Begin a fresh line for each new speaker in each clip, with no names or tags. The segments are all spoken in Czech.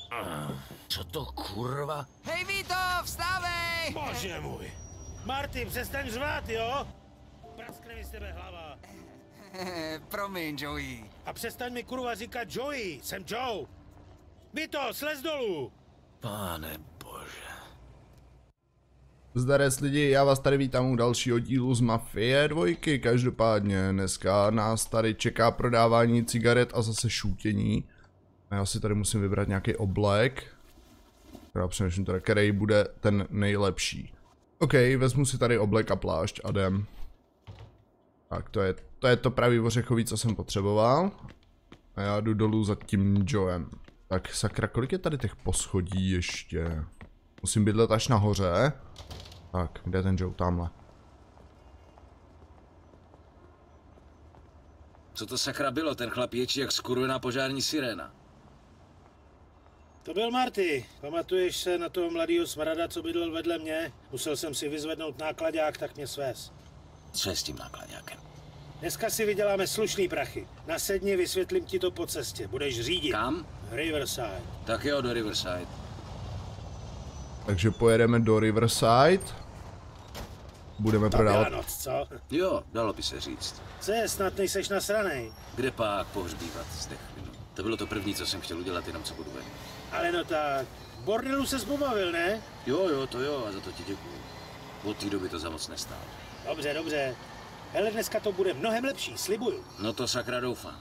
Co to kurva?
Hej Vito, vstávej!
Bože můj. Marty, přestaň řvát, jo? Praskne mi z tebe hlava.
Promiň, Joey.
A přestaň mi kurva říkat Joey, jsem Joe. Vito, slez dolů.
Pane bože.
Zdarec lidi, já vás tady vítám u dalšího dílu z Mafie 2. Každopádně dneska nás tady čeká prodávání cigaret a zase šutění. A já si tady musím vybrat nějaký oblek. Já přemýšlím teda, který bude ten nejlepší. OK, vezmu si tady oblek a plášť a jdem. Tak to je to pravý ořechový, co jsem potřeboval. A já jdu dolů za tím Joem. Tak sakra, kolik je tady těch poschodí ještě? Musím bydlet až nahoře. Tak, kde je ten Joe? Tamhle.
Co to sakra bylo? Ten chlap ječí jak skurvená požární siréna.
To byl Marty. Pamatuješ se na toho mladýho smrada, co bydlel vedle mě? Musel jsem si vyzvednout nákladák, tak mě svez.
Co je s tím nákladňákem?
Dneska si vyděláme slušný prachy. Nasedni, vysvětlím ti to po cestě. Budeš řídit.
Kam?
Riverside.
Tak jo, do Riverside.
Takže pojedeme do Riverside. Budeme prodávat.
Noc, co?
Jo, dalo by se říct.
Co je, snad nejseš nasranej.
Kde pak pohřbívat zdechlinu? To bylo to první, co jsem chtěl udělat, jenom co budu ven.
Ale no tak, v bordelu ses pobavil, ne?
Jo, to jo, a za to ti děkuju. Od té doby to za moc nestálo.
Dobře, dobře. Hele, dneska to bude mnohem lepší, slibuju.
No to sakra doufám.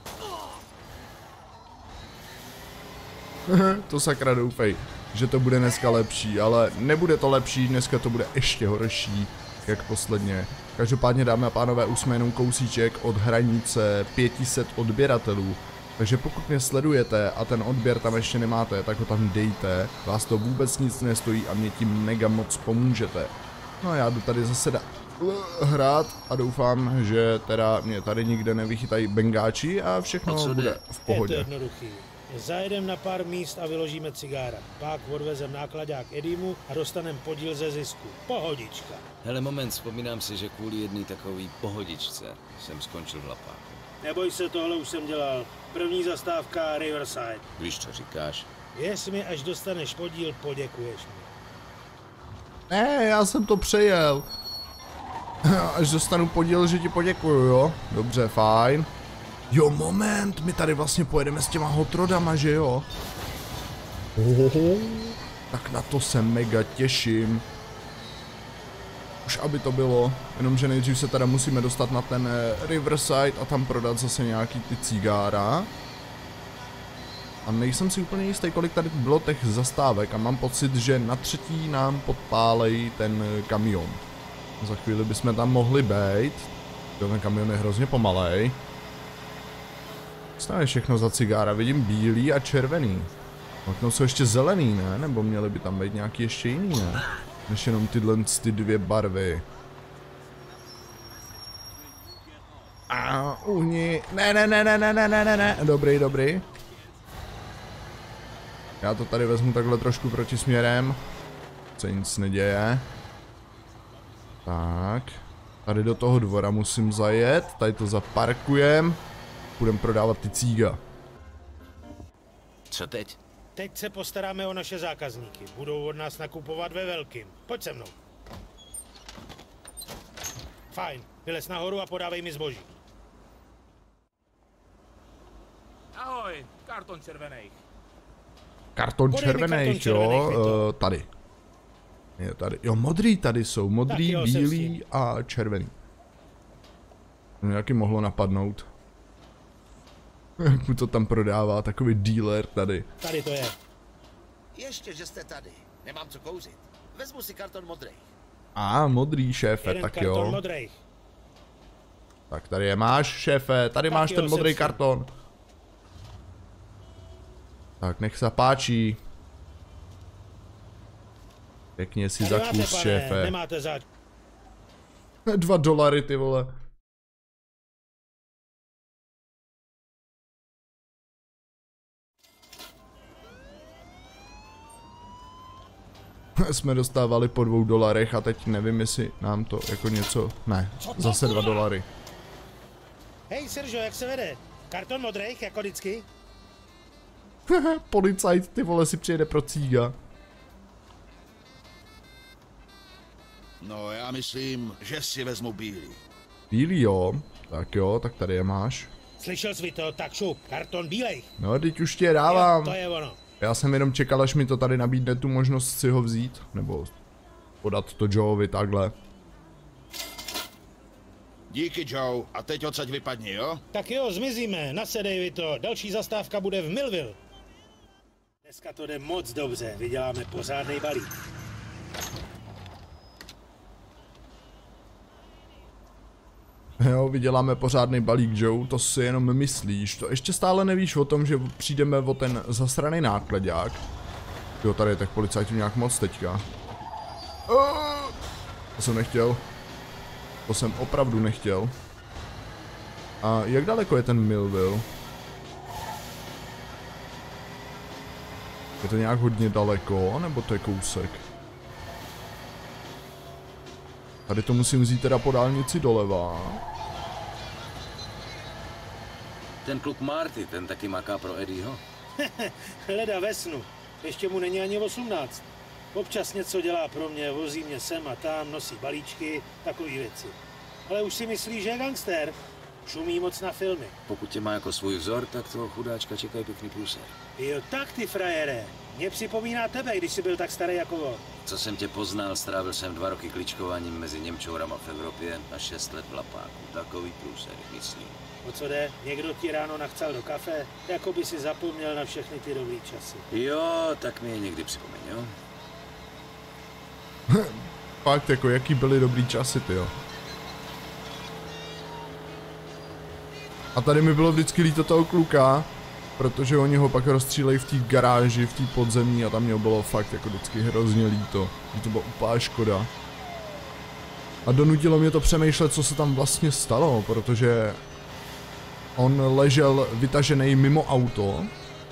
To sakra doufej, že to bude dneska lepší, ale nebude to lepší, dneska to bude ještě horší, jak posledně. Každopádně, dámy a pánové, už jsme jenom kousíček od hranice 500 odběratelů. Takže pokud mě sledujete a ten odběr tam ještě nemáte, tak ho tam dejte. Vás to vůbec nic nestojí a mě tím mega moc pomůžete. No a já jdu tady zase hrát a doufám, že teda mě tady nikde nevychytají bengáči a všechno bude v pohodě.
Je to jednoduchý. Zajedem na pár míst a vyložíme cigára. Pak odvezem nákladák Edimu a dostanem podíl ze zisku. Pohodička.
Hele, moment, vzpomínám si, že kvůli jedné takový pohodičce jsem skončil v lapáku.
Neboj se, tohle už jsem dělal. První zastávka Riverside.
Víš, co říkáš?
Věř mi, až dostaneš podíl, poděkuješ mi.
Ne, já jsem to přejel. Až dostanu podíl, že ti poděkuju, jo? Dobře, fajn. Jo, moment, my tady vlastně pojedeme s těma hotrodama, že jo? Tak na to se mega těším. Už aby to bylo, jenomže nejdřív se teda musíme dostat na ten Riverside a tam prodat zase nějaký ty cigára. A nejsem si úplně jistý, kolik tady bylo těch zastávek a mám pocit, že na třetí nám podpálej ten kamion. Za chvíli bychom tam mohli být. Ten kamion je hrozně pomalej. Stane všechno za cigára, vidím bílý a červený. No jsou ještě zelený, ne? Nebo měly by tam být nějaký ještě jiný, ne? Než jenom ty dvě barvy. A uhni. Ne. Dobrý. Já to tady vezmu takhle trošku proti směrem. Se nic neděje. Tak. Tady do toho dvora musím zajet. Tady to zaparkujem. Budeme prodávat ty cíga.
Co teď?
Teď se postaráme o naše zákazníky. Budou od nás nakupovat ve velkým. Pojď se mnou. Fajn. Vylez nahoru a podávej mi zboží.
Ahoj, karton červených.
Karton červených, jo, tady. Je tady. Jo, modrý tady jsou. Modrý,
jo,
bílý a červený. Nějaký mohlo napadnout. Jak mu to tam prodává, takový dealer tady.
Tady to je.
Ještě, že jste tady. Nemám co kouřit. Vezmu si karton modrý.
Modrý, šéfe,
Jeden
tak
karton
jo.
modrých.
Tak tady je máš, šéfe, tady
Tak
máš
jo,
ten modrý
jsem si.
karton. Tak nech se páčí. Pěkně si zakus, šéfe.
Nemáte zač.
$2, ty vole. Jsme dostávali po $2 a teď nevím, jestli nám to jako něco... Ne, zase $2.
Hej, Seržo, jak se vede? Karton modrých, jako vždycky?
Policajt, ty vole, si přijede pro cíga.
No, já myslím, že si vezmu bílý.
Bílý, jo, tak tady je máš.
Slyšel jsi to, tak šup, karton bílej.
No, teď už ti je dávám.
Jo, to je ono.
Já jsem jenom čekal, až mi to tady nabídne tu možnost si ho vzít, nebo podat to Joeovi takhle.
Díky, Joe. A teď odsaď vypadni, jo?
Tak jo, zmizíme, nasedej vy to, další zastávka bude v Millville. Dneska to jde moc dobře, vyděláme pořádnej balík.
Jo, vyděláme pořádný balík, Joe, to si jenom myslíš, to ještě stále nevíš o tom, že přijdeme o ten zasraný nákladák. Jo, tady je těch policajtů nějak moc teďka. To jsem nechtěl. To jsem opravdu nechtěl. A jak daleko je ten Millville? Je to nějak hodně daleko, nebo to je kousek? Tady to musím vzít teda po dálnici doleva.
Ten kluk Marty, ten taky maká pro Eddieho.
Hleda ve snu, ještě mu není ani 18. Občas něco dělá pro mě, vozí mě sem a tam, nosí balíčky, takové věci. Ale už si myslí, že je gangster. Šumí moc na filmy.
Pokud tě má jako svůj vzor, tak toho chudáčka čekají pěkný průser.
Jo, tak ty frajere. Mě připomíná tebe, když jsi byl tak starý jako on.
Co jsem tě poznal, strávil jsem 2 roky kličkováním mezi Němčourama v Evropě a 6 let v Lapáku. Takový průser, myslím.
O co jde? Někdo ti ráno nachcal do kafe? Jako by si zapomněl na všechny ty dobrý časy.
Jo, tak mi je někdy připomeň, jo?
Fakt, jako jaký byly dobrý časy, tyjo. A tady mi bylo vždycky líto toho kluka, protože oni ho pak rozstřílejí v té garáži, v té podzemní a tam mě bylo fakt jako vždycky hrozně líto. Že to bylo úplná škoda. A donutilo mě to přemýšlet, co se tam vlastně stalo, protože on ležel vytažený mimo auto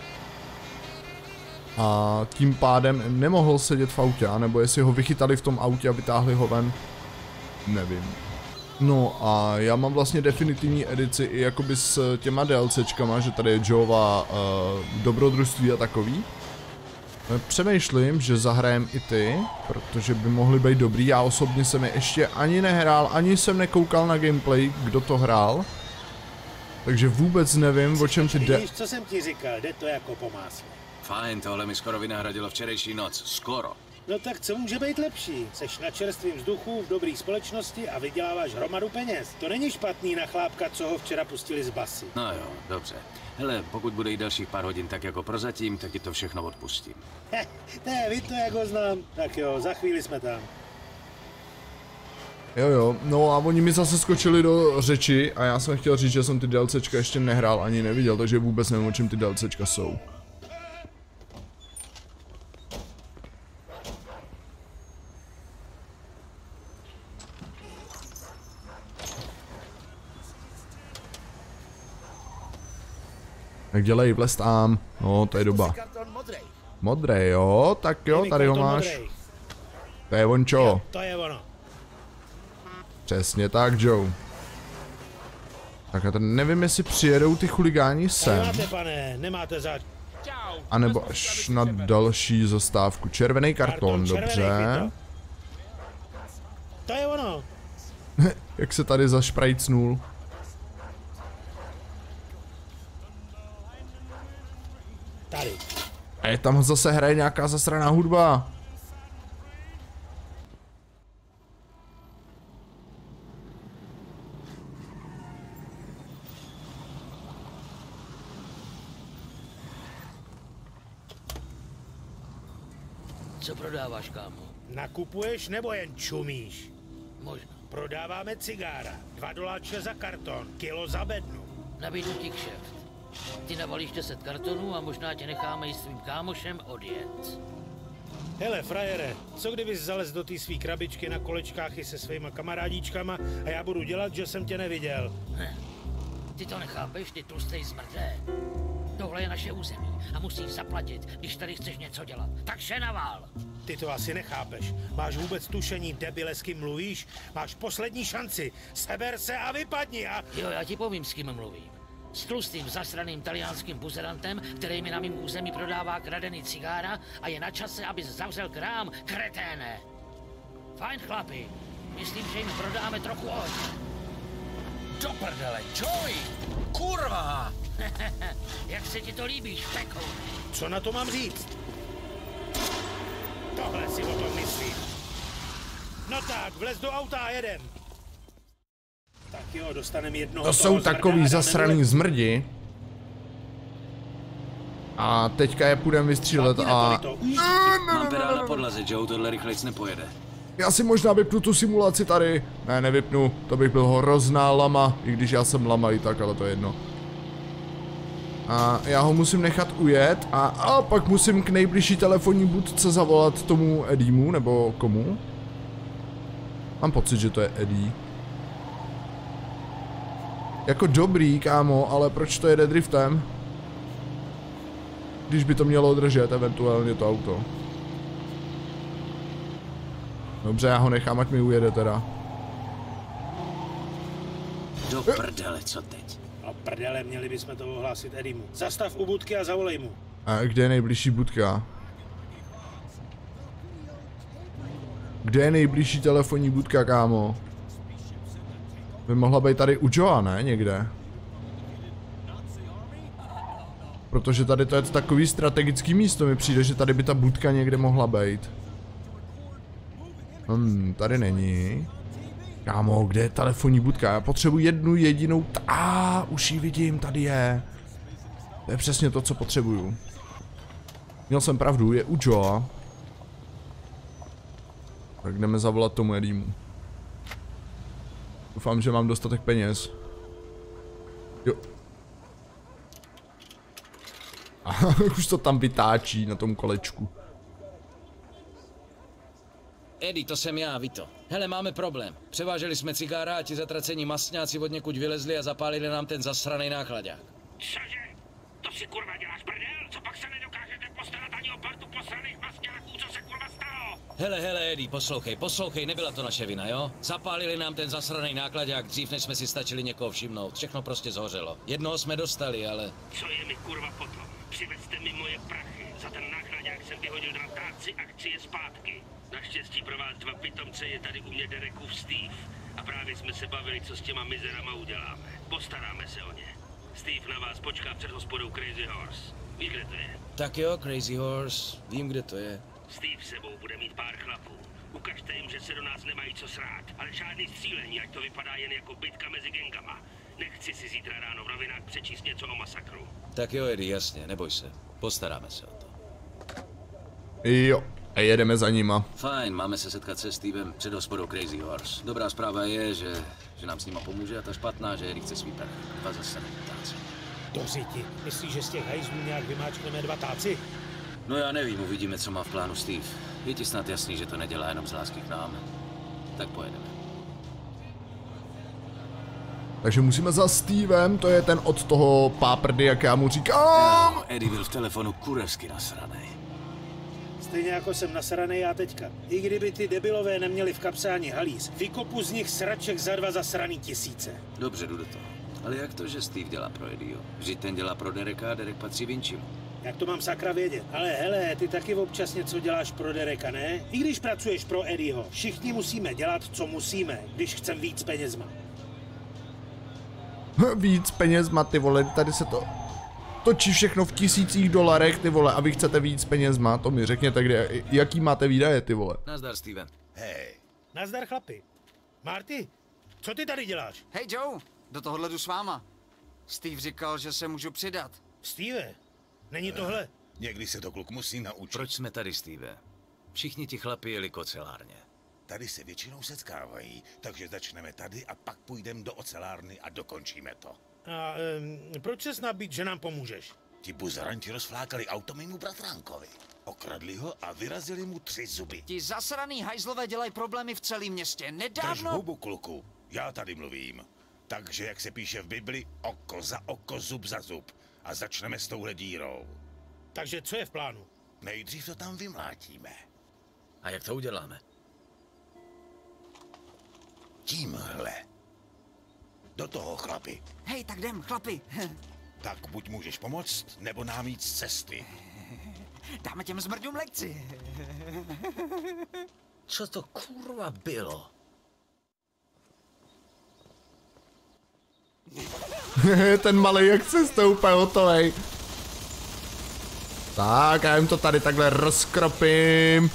a tím pádem nemohl sedět v autě, nebo jestli ho vychytali v tom autě a vytáhli ho ven, nevím. No a já mám vlastně definitivní edici i jakoby s těma DLCčkama, že tady je Joeova dobrodružství a takový. Přemýšlím, že zahrajem i ty, protože by mohly být dobrý. Já osobně jsem je ještě ani nehrál, ani jsem nekoukal na gameplay, kdo to hrál. Takže vůbec nevím, o čem ty jde.
Víš, co jsem ti říkal, jde to jako po másle.
Fajn, tohle mi skoro vynahradilo včerejší noc. Skoro.
No tak co může být lepší? Seš na čerstvém vzduchu, v dobré společnosti a vyděláváš hromadu peněz. To není špatný na chlápka, co ho včera pustili z basy.
No jo, dobře. Hele, pokud bude i dalších pár hodin tak jako prozatím, tak ti to všechno odpustím.
Ne, vy to jak ho znám. Tak jo, za chvíli jsme tam.
Jo, no a oni mi zase skočili do řeči a já jsem chtěl říct, že jsem ty DLCčka ještě nehrál ani neviděl, takže vůbec nevím, o čem ty DLCčka jsou. Tak dělej, vlez tam. No, to je doba. Modrej, jo, tak jo, tady ho máš. To je on čo?
To je ono.
Přesně tak, Joe. Tak a ten nevím, jestli přijedou ty chuligáni sem.
Nemáte, pane, nemáte zač.
A nebo až na další zastávku. Červený karton, dobře.
To je ono.
Jak se tady zašprajcnul.
Tady.
A je tam zase hraje nějaká zasraná hudba.
Co prodáváš, kámo?
Nakupuješ nebo jen čumíš?
Možná.
Prodáváme cigára. $2 za karton, kilo za bednu.
Nabídnu ti kšeft. Ty navalíš 10 kartonů a možná tě necháme i s tvým kámošem odjet.
Hele, frajere, co kdybys zalez do té svý krabičky na kolečkách i se svýma kamarádíčkama a já budu dělat, že jsem tě neviděl?
Ne. Ty to nechápeš, ty tlustej zmrdé. Tohle je naše území a musíš zaplatit, když tady chceš něco dělat. Takže navál!
Ty to asi nechápeš. Máš vůbec tušení, debile, s kým mluvíš? Máš poslední šanci. Seber se a vypadni a...
Jo, já ti povím, s kým mluvím. S tlustým zasraným taliánským buzerantem, který mi na mým území prodává kradený cigára a je na čase, abys zavřel krám, kreténe. Fajn chlapi, myslím, že jim prodáme trochu ohně.
Do prdele, Joey! Kurva!
Jak se ti to líbí, špeku?
Co na to mám říct? Tohle si o tom myslím. No tak, vlez do auta a jedem. Tak jo, dostaneme jednoho.
To jsou takový zasraný zmrdi. A teďka je půjdem vystřílet a...
Mám pedál na podlaze, Joe, tohle rychlejc nepojede.
Já si možná vypnu tu simulaci tady. Ne, nevypnu, to bych byl hrozná lama, i když já jsem lama i tak, ale to je jedno. A já ho musím nechat ujet a pak musím k nejbližší telefonní budce zavolat tomu Edimu, nebo komu? Mám pocit, že to je Eddie. Jako dobrý, kámo, ale proč to jede driftem? Když by to mělo držet, eventuálně to auto. Dobře, já ho nechám, ať mi ujede teda.
Do prdele, co teď?
No prdele, měli bychom to ohlásit Edimu. Zastav u budky a zavolej mu.
A kde je nejbližší budka? Kde je nejbližší telefonní budka, kámo? By mohla být tady u Joea, ne? Někde. Protože tady to je takový strategický místo, mi přijde, že tady by ta budka někde mohla být. Tady není. Kámo, kde je telefonní budka? Já potřebuji jednu jedinou... už ji vidím, tady je. To je přesně to, co potřebuju. Měl jsem pravdu, je u Joea. Tak jdeme zavolat tomu Edimu. Doufám, že mám dostatek peněz. Jo. Už to tam vytáčí na tom kolečku.
Eddie, to jsem já, Vito. Hele, máme problém. Převáželi jsme cigára a ti zatracení masňáci od někud vylezli a zapálili nám ten zasraný nákladák.
Cože? To si kurva děláš prdel? Co pak se nedokážete postarat ani o partu posraných masňáků? Co se kurva stalo?
Hele, Eddie, poslouchej, nebyla to naše vina, jo? Zapálili nám ten zasraný nákladák dřív, než jsme si stačili někoho všimnout. Všechno prostě zhořelo. Jednoho jsme dostali, ale...
Co je mi kurva potom? Přivezte mi moje prachy. Za ten nákladák jsem vyhodil na táci a chci je zpátky. Naštěstí pro vás dva pitomce je tady u mě Derekův Steve. A právě jsme se bavili, co s těma mizerama uděláme. Postaráme se o ně. Steve na vás počká před hospodou Crazy Horse. Víš, kde to je?
Tak jo, Crazy Horse, vím, kde to je.
Steve sebou bude mít pár chlapů. Ukažte jim, že se do nás nemají co srát. Ale žádný střílení, ať to vypadá jen jako bitka mezi gengama. Nechci si zítra ráno v novinách přečíst něco o masakru.
Tak jo, Eddie, jasně, neboj se. Postaráme se o to.
Jo, a jedeme za nima.
Fajn, máme se setkat se Stevem před hospodou Crazy Horse. Dobrá zpráva je, že nám s nima pomůže, a ta špatná, že Eddie chce svý prach. Dva zase táci.
To ti. Myslíš, že z těch hajzlů nějak vymáčkneme dva táci?
No já nevím, uvidíme, co má v plánu Steve. Je ti snad jasný, že to nedělá jenom z lásky k nám. Tak pojedeme.
Takže musíme za Stevem, to je ten od toho páprdy, jak já mu říkám.
Eddie byl v telefonu kurevsky nasranej.
Stejně jako jsem nasranej já teďka. I kdyby ty debilové neměli v kapse ani halíz, vykopu z nich sraček za 2 zasraný tisíce.
Dobře, jdu do toho. Ale jak to, že Steve dělá pro Eddieho? Vždyť ten dělá pro Dereka a Derek patří Vincimu.
Jak to mám sakra vědět? Ale hele, ty taky občas něco děláš pro Dereka, ne? I když pracuješ pro Eddieho, všichni musíme dělat, co musíme, když chcem víc penězma.
Víc penězma, ty vole, tady se to točí všechno v $1000, ty vole, a vy chcete víc penězma, to mi řekněte, kde, jaký máte výdaje, ty vole.
Nazdar, Steven.
Hej,
Nazdar, chlapi. Marty, co ty tady děláš?
Hej Joe, do tohohle jdu s váma. Steve říkal, že se můžu přidat.
Steve, není tohle?
někdy se to kluk musí naučit.
Proč jsme tady, Steve? Všichni ti chlapi jeli k ocelárně.
Tady se většinou setkávají, takže začneme tady a pak půjdeme do ocelárny a dokončíme to.
A proč ses nabít, že nám pomůžeš?
Ti buzeranti rozflákali auto mému bratránkovi. Okradli ho a vyrazili mu 3 zuby.
Ti zasraný hajzlové dělají problémy v celém městě.
Drž
Nedávno...
hubu, kluku. Já tady mluvím. Takže, jak se píše v Bibli, oko za oko, zub za zub. A začneme s touhle dírou.
Takže co je v plánu?
Nejdřív to tam vymlátíme.
A jak to uděláme?
Tímhle. Do toho, chlapi.
Hej, tak jdem, chlapi.
Tak buď můžeš pomoct, nebo nám jít z cesty.
Dáme těm zmrdům lekci.
Co to kurva bylo?
Ten malý jak se stoupá hotovej. Tak, já jim to tady takhle rozkropím.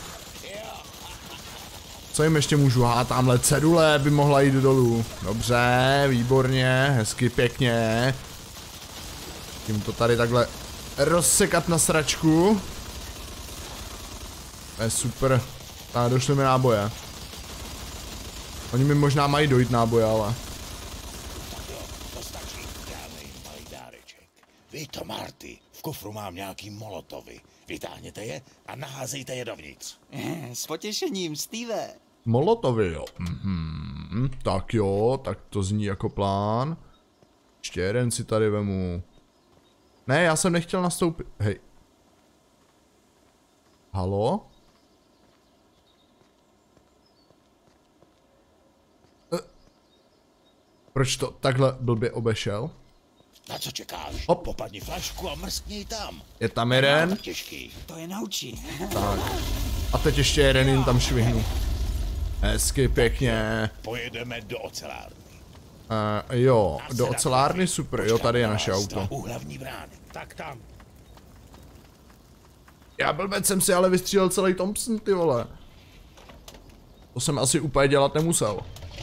Co jim ještě můžu? Tamhle cedule by mohla jít dolů. Dobře, výborně, hezky, pěkně. Tím to tady takhle rozsekat na sračku. To je super. Tak, došly mi náboje. Oni mi možná mají dojít náboje, ale...
To stačí, dáme jim malý dáreček. Vy to, Marty, v kufru mám nějaký molotovy. Vytáhněte je a naházejte je dovnitř.
S potěšením, Steve.
Molotovy, jo. Tak jo, tak to zní jako plán. Ještě jeden si tady vemu. Ne, já jsem nechtěl nastoupit. Hej. Halo? Proč to takhle blbě obešel?
Na co čekáš?
Hop.
Popadni flašku a mrskni tam.
Je tam jeden.
Těžký.
To je naučí.
Tak. A teď ještě jeden jim tam švihnu. Hezky, pěkně.
Pojedeme do ocelárny.
Jo, do ocelárny super, jo, tady je naše auto.
U hlavní brány.
Tak tam.
Já blbec jsem si ale vystřílel celý Thompson, ty vole. To jsem asi úplně dělat nemusel.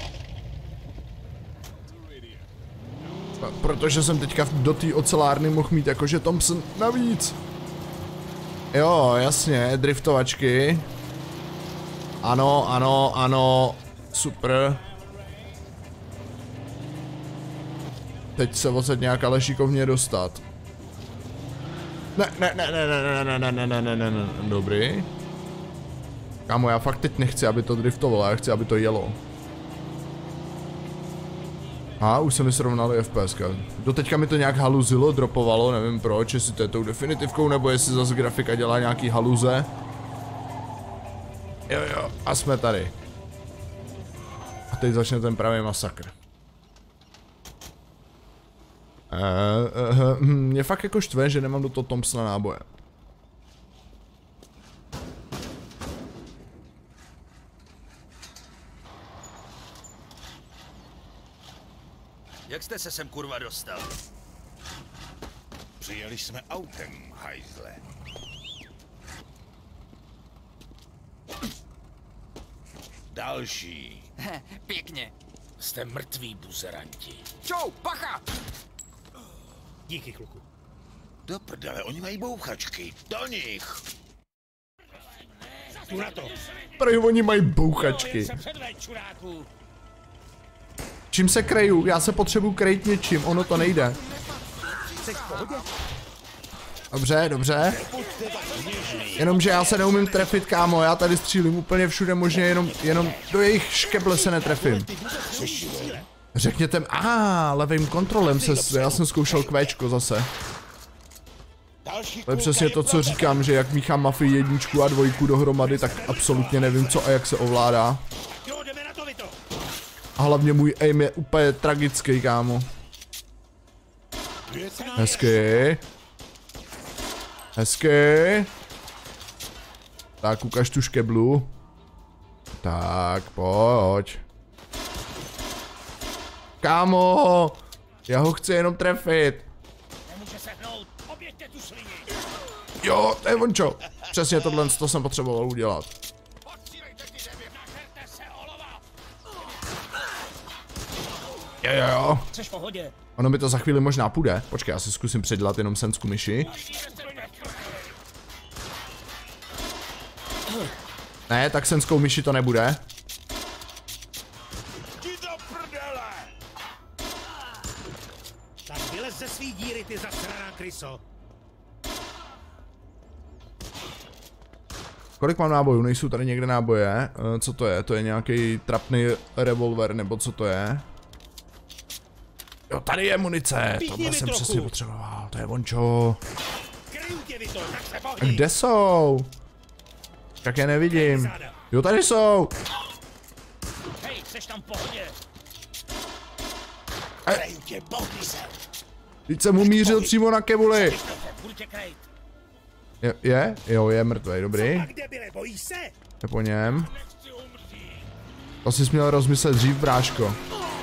Protože jsem teďka do té ocelárny mohl mít jakože Thompson navíc. Jo, jasně, driftovačky. Ano, ano, ano, super. Teď se odsaď nějak ale šikovně dostat. Ne, dobrý. Kámo, já fakt teď nechci, aby to driftovalo, já chci, aby to jelo. Už se mi srovnalo FPS. Doteďka mi to nějak haluzilo, dropovalo, nevím proč, jestli to je tou definitivkou, nebo jestli zase grafika dělá nějaký haluze. Jo, a jsme tady. A teď začne ten pravý masakr. Mě fakt jako štve, že nemám do toho Thompsona náboje.
Jak jste se sem kurva dostal?
Přijeli jsme autem, hajzle. Další.
Pěkně.
Jste mrtví, buzeranti.
Čau, bacha!
Díky, kluku.
Do prdele, oni mají bouchačky. Do nich!
Tu na to.
Prý oni mají bouchačky. Čím se kreju? Já se potřebuji krejt něčím, ono to nejde. Dobře, dobře. Jenomže já se neumím trefit, kámo, já tady střílím úplně všude možně, jenom do jejich škeble se netrefím. Řekněte, levým kontrolem já jsem zkoušel Qčko zase. To je přesně to, co říkám, že jak míchám Mafii 1 a 2 dohromady, tak absolutně nevím co a jak se ovládá. A hlavně můj aim je úplně tragický, kámo. Hezky. Hezky. Tak, ukaž tu škeblu. Tak, pojď. Kámo, já ho chci jenom trefit. Jo, to je vončo. Přesně tohle to jsem potřeboval udělat. Jo. Ono mi to za chvíli možná půjde. Počkej, já si zkusím předělat jenom sensku myši. Ne, tak senskou myši to nebude.
Tak vylez ze svý díry, ty zasraná kryso.
Kolik mám nábojů? Nejsou tady někde náboje. Co to je? To je nějaký trapný revolver, nebo co to je? Jo, tady je munice. Tohle jsem přesně potřeboval. To je vončo. Kde jsou? Tak je nevidím. Jo, tady jsou.
Krejtě, pohni se.
Teď jsem mu mířil přímo na kebuli.
Buďte krejt.
Je? Jo, je mrtvej, dobrý.
A kde byle, bojíš se?
Je po něm. To jsi měl rozmyslet dřív, bráško.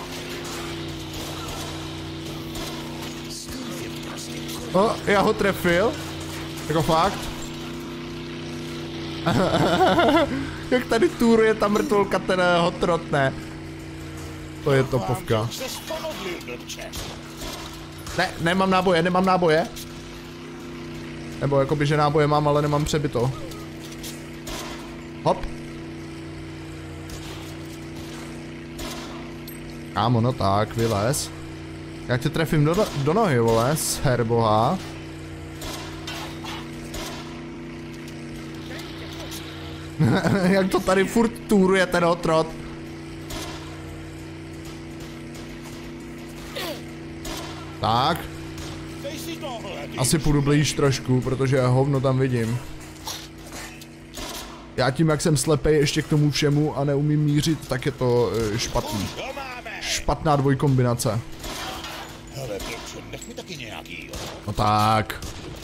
O, já ho trefil. Jako fakt. Jak tady túruje ta mrtvolka, ten hot rod, ne? To je topovka. Ne, nemám náboje. Nebo jakoby, že náboje mám, ale nemám přebyto. Hop. Kámo, no tak, vylez. Já tě trefím do nohy, vole, herboha. Jak to tady furt túruje ten otrot. Tak. Asi půjdu blíž trošku, protože hovno tam vidím. Já tím, jak jsem slepej ještě k tomu všemu a neumím mířit, tak je to špatný. Špatná dvojkombinace.
Hele, nech mi taky nějaký, jo.
No tak.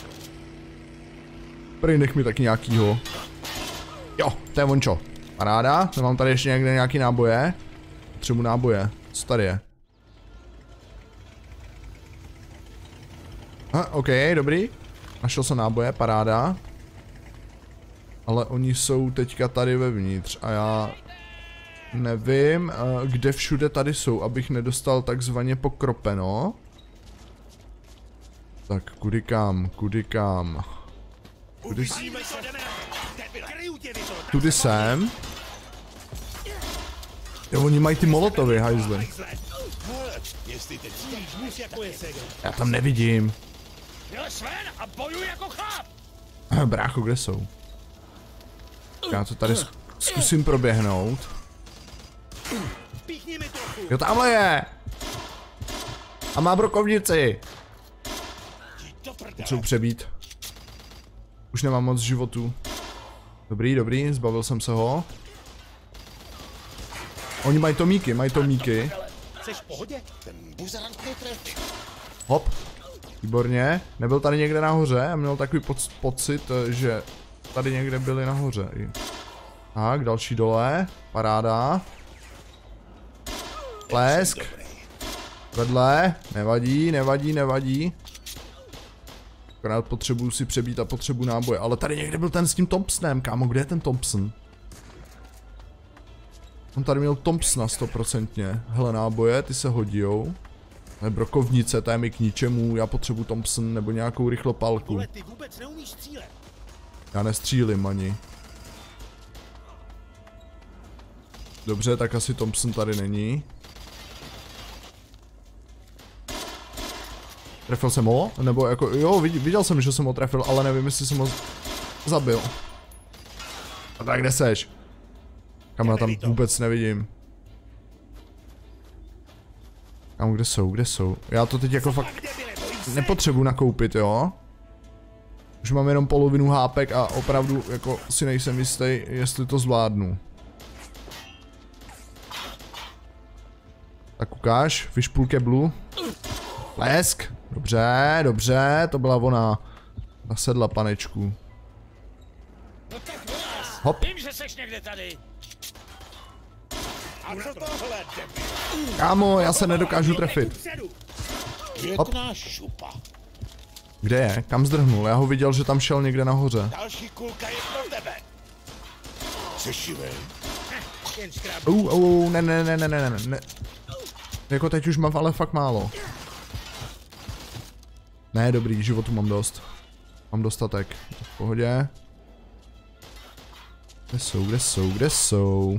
Prý nech mi taky nějakýho. Jo, to je vončo. Paráda, nemám tady ještě někde nějaký náboje. Potřebuji náboje. Co tady je? OK, dobrý. Našel jsem náboje, paráda. Ale oni jsou teďka tady vevnitř a já nevím, kde všude tady jsou, abych nedostal takzvaně pokropeno. Tak, kudy kam? Tudy jsem. Jo, oni mají ty molotovy, hajzly. Já tam nevidím. Brácho, kde jsou? Já to tady zkusím proběhnout. Jo, tamhle je! A má brokovnici! Potřebuji přebít. Už nemám moc životů. Dobrý, zbavil jsem se ho. Oni mají tomíky.
Jseš v pohodě?
Hop. Výborně. Nebyl tady někde nahoře? Já měl takový pocit, že tady někde byli nahoře. Tak, další dole. Paráda. Plesk. Vedle. Nevadí. Akorát potřebuju si přebít a potřebuju náboje. Ale tady někde byl ten s tím Thompsonem. Kámo, kde je ten Thompson? On tady měl Thompsona 100%. Hele, náboje, ty se hodijou. Brokovnice, to je mi k ničemu. Já potřebuju Thompson nebo nějakou rychlopálku.
Ty vůbec neumíš střílet.
Já nestřílim ani. Dobře, tak asi Thompson tady není. Trefil jsem ho? Nebo jako, jo, viděl jsem, že jsem ho trefil, ale nevím, jestli jsem ho zabil. A tak kde seš? Kam já tam vůbec nevidím. Kam, kde jsou? Já to teď jako fakt nepotřebuji nakoupit, jo? Už mám jenom polovinu hápek a opravdu jako si nejsem jistý, jestli to zvládnu. Tak ukáž, vyšpůl keblu. Plesk. Dobře, to byla ona. Nasedla panečku. Hop.
Vím, že seš někde tady. A co tohle, debil?
Kámo, já se nedokážu trefit. Hop. Kde je? Kam zdrhnul? Já ho viděl, že tam šel někde nahoře.
Další kulka je pro tebe. Jsi živej?
Ne. Jako teď už mám ale fakt málo. Ne, dobrý, životu mám dost. Mám dostatek. V pohodě. Kde jsou?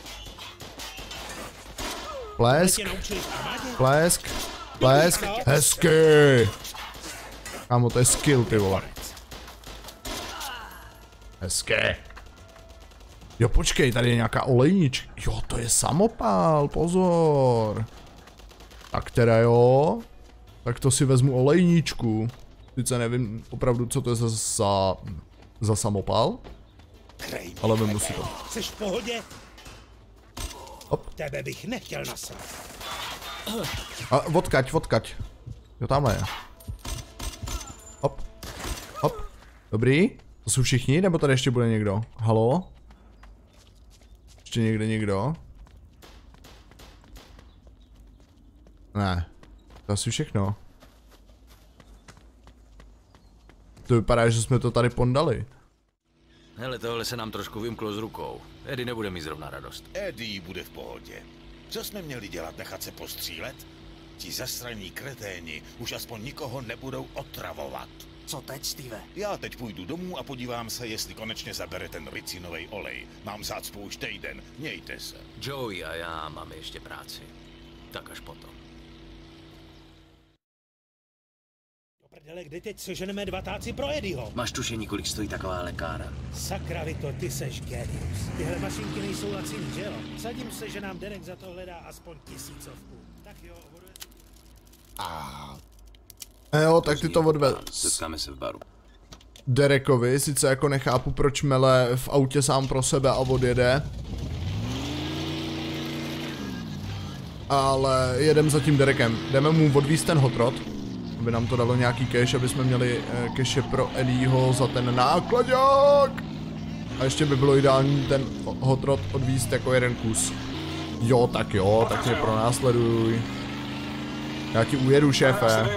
Plesk. Hezky. Kámo, to je skill, ty vole. Hezky. Jo, počkej, tady je nějaká olejnička. Jo, to je samopál, pozor. Tak teda jo. Tak to si vezmu olejničku. Sice nevím opravdu, co to je za samopal. Ale vezmu si to.
Jseš v pohodě?
Hop.
Tebe bych nechtěl nasrat.
A odkaď. Jo, tamhle je. Hop. Dobrý. To jsou všichni, nebo tady ještě bude někdo? Halo? Ještě někde někdo? Ne. To asi všechno. To vypadá, že jsme to tady pondali.
Hele, tohle se nám trošku vymklo z rukou. Eddie nebude mít zrovna radost.
Eddie bude v pohodě. Co jsme měli dělat, nechat se postřílet? Ti zasraní kreténi už aspoň nikoho nebudou otravovat.
Co teď, Steve?
Já teď půjdu domů a podívám se, jestli konečně zabere ten ricinový olej. Mám zácpu už týden, mějte se.
Joey a já máme ještě práci. Tak až potom.
Do prdele, kdy teď seženeme 2 táci pro Eddieho?
Máš tušení, kolik stojí taková lékára?
Sakra, Vito, ty seš genius. Tyhle mašinky nejsou laciný, že jo? Sadím se, že nám Derek za to hledá aspoň 1000. Tak jo, hoduje...
Jo, tak ty to odved.
Setkáme se v baru.
Derekovi, sice jako nechápu, proč mele v autě sám pro sebe a odjede. Ale jedem za tím Derekem. Jdeme mu odvízt ten hot rod, aby nám to dalo nějaký cash, aby jsme měli cache pro Eddieho za ten nákladák. A ještě by bylo ideální ten hot rod odvízt jako jeden kus. Jo, tak mě pronásleduj. Já ti ujedu, šéfe.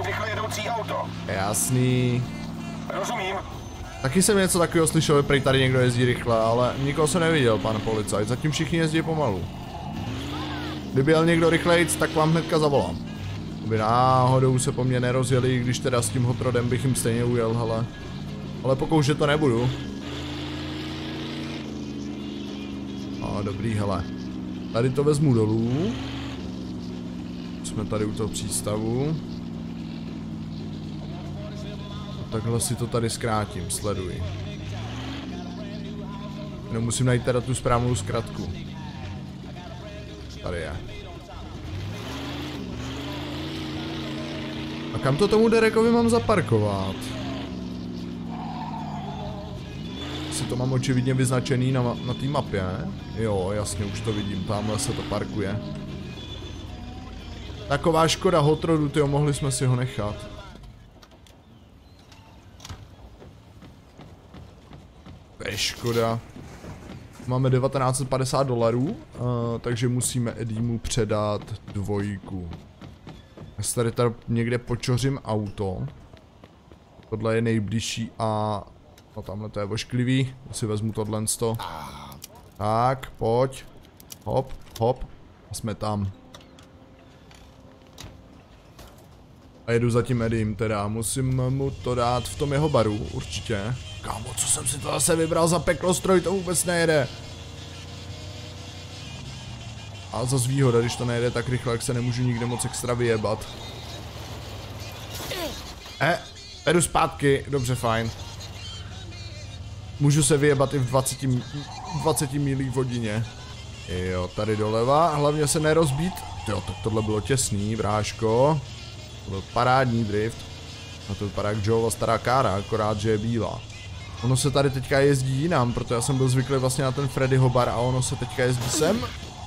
Jasný.
Rozumím.
Taky jsem něco takového slyšel, že prej tady někdo jezdí rychle, ale nikoho jsem neviděl, pane policajt. Zatím všichni jezdí pomalu. Kdyby jel někdo rychlejc, tak vám hnedka zavolám. Kdyby náhodou se po mně nerozjeli, když teda s tím hot rodem bych jim stejně ujel, hele. Ale pokoušet to nebudu. A dobrý, hele. Tady to vezmu dolů. Jsme tady u toho přístavu. A takhle si to tady zkrátím, sleduj. Jenom musím najít teda tu správnou zkratku. Tady je. A kam to tomu Derekovi mám zaparkovat? Si to mám očividně vyznačený na té mapě. Jo, jasně, už to vidím, tamhle se to parkuje. Taková škoda hot rodu, tyjo, mohli jsme si ho nechat. To je škoda. Máme $1950, takže musíme Eddiemu předat 2. Já si tady někde počořím auto. Tohle je nejbližší a... No tamhle to je ošklivý, já si vezmu tohle. Tak, pojď. Hop, hop. A jsme tam. A jedu za tím Eddiem teda, musím mu to dát v tom jeho baru, určitě. Kámo, co jsem si to zase vybral za peklostroj, to vůbec nejede. A zase výhoda, když to nejede tak rychle, jak se nemůžu nikde moc extra vyjebat. Jedu zpátky, dobře, fajn. Můžu se vyjebat i v 20 milích v hodině. Jo, tady doleva, hlavně se nerozbít. Jo, tak tohle bylo těsný, bráško. To byl parádní drift. A to vypadá jak Joeova stará kára, akorát, že je bílá. Ono se tady teďka jezdí jinam, protože já jsem byl zvyklý vlastně na ten Freddyho bar a ono se teďka jezdí sem.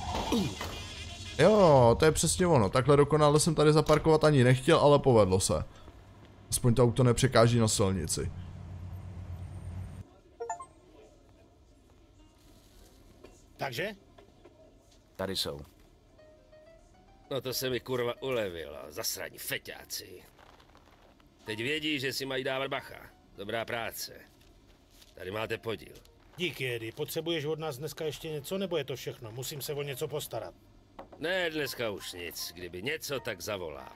Jo, to je přesně ono. Takhle dokonale jsem tady zaparkovat ani nechtěl, ale povedlo se. Aspoň to auto nepřekáží na silnici.
Takže?
Tady jsou.
No to se mi kurva ulevilo, zasraní feťáci. Teď vědí, že si mají dávat bacha. Dobrá práce. Tady máte podíl.
Díky, Eddie. Potřebuješ od nás dneska ještě něco, nebo je to všechno? Musím se o něco postarat.
Ne, dneska už nic. Kdyby něco, tak zavolám.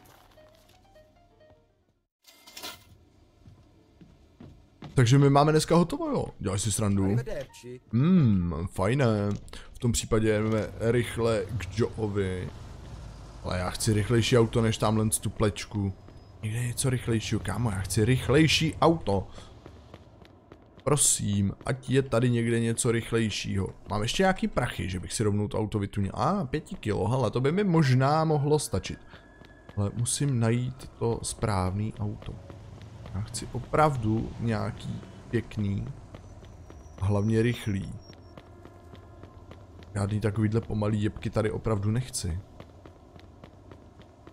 Takže my máme dneska hotovo, jo. Děláš si srandu. Fajné. V tom případě jdeme rychle k Joeovi. Ale já chci rychlejší auto než tamhle tu plečku. Někde něco rychlejšího, kámo, já chci rychlejší auto. Prosím, ať je tady někde něco rychlejšího. Mám ještě nějaký prachy, že bych si rovnou to auto vytunil. 5 kilo, hele, to by mi možná mohlo stačit. Ale musím najít to správný auto. Já chci opravdu nějaký pěkný, hlavně rychlý. Žádný takovýhle pomalý jebky tady opravdu nechci.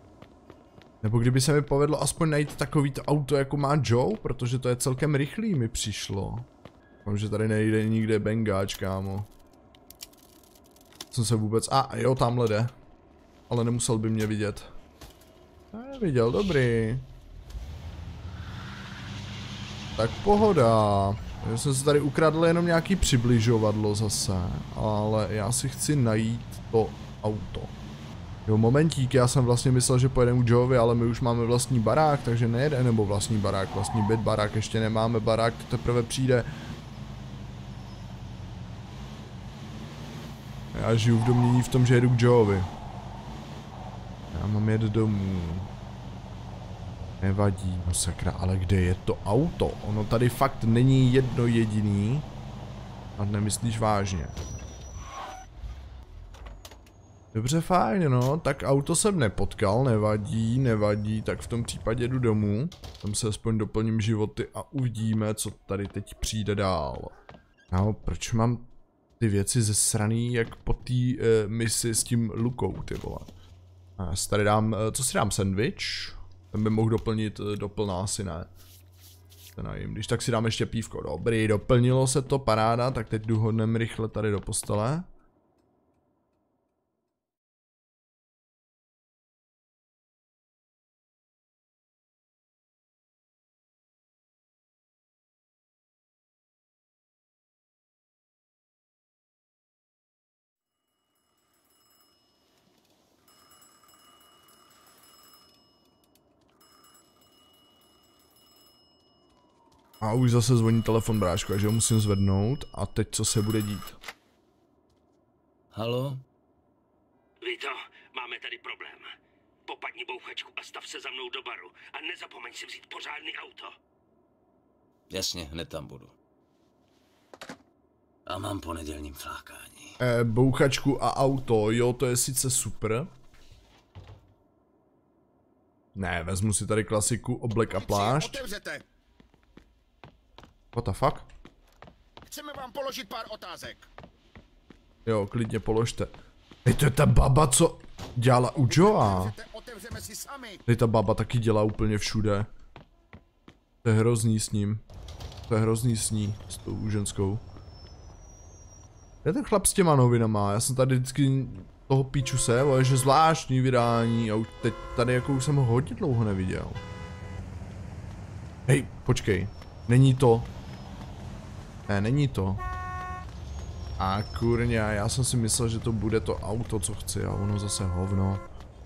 Nebo kdyby se mi povedlo aspoň najít takovýto auto, jako má Joe, protože to je celkem rychlý, mi přišlo. Mám, že tady nejde nikde bengáč, kámo. Jsem se vůbec... A jo, tamhle jde. Ale nemusel by mě vidět. Neviděl, dobrý. Tak pohoda. Já jsem se tady ukradl jenom nějaký přibližovadlo zase. Ale já si chci najít to auto. Jo, momentík, já jsem vlastně myslel, že pojedeme u Joey, ale my už máme vlastní barák, takže nejede, nebo vlastní barák, vlastní byt, barák, ještě nemáme barák, to teprve přijde. Já žiju v domění v tom, že jedu k Joey. Já mám jet domů. Nevadí, no sakra, ale kde je to auto? Ono tady fakt není jedno jediný. A nemyslíš vážně. Dobře, fajn, no, tak auto jsem nepotkal, nevadí, tak v tom případě jdu domů. Tam se aspoň doplním životy a uvidíme, co tady teď přijde dál. No, proč mám ty věci zesraný, jak po té misi s tím Lukou, ty vole. A já si tady dám, co si dám, sandwich? Ten by mohl doplnit doplná, asi ne. Ten najím, když tak si dám ještě pívko, dobrý, doplnilo se to, paráda, tak teď jdu hodnem rychle tady do postele. A už zase zvoní telefon, bráško, takže ho musím zvednout. A teď co se bude dít?
Halo?
Vito, máme tady problém. Popadni bouchačku a stav se za mnou do baru. A nezapomeň si vzít pořádný auto.
Jasně, hned tam budu. A mám po nedělním flákání.
Bouchačku a auto, jo, to je sice super. Ne, vezmu si tady klasiku, oblek a plášť.
Otevřete.
What the fuck?
Chceme vám položit pár otázek.
Jo, klidně položte. Hej, to je ta baba, co dělala u Joea.
Otevřeme si sami.
Hej, ta baba taky dělá úplně všude. To je hrozný s ním. To je hrozný s ní, s tou ženskou. Je ten chlap s těma novinama, já jsem tady vždycky toho píču se, ale že zvláštní vydání a už teď tady jako už jsem ho hodně dlouho neviděl. Hej, počkej, není to. Ne, není to. A kurňa, já jsem si myslel, že to bude to auto, co chci, a ono zase hovno.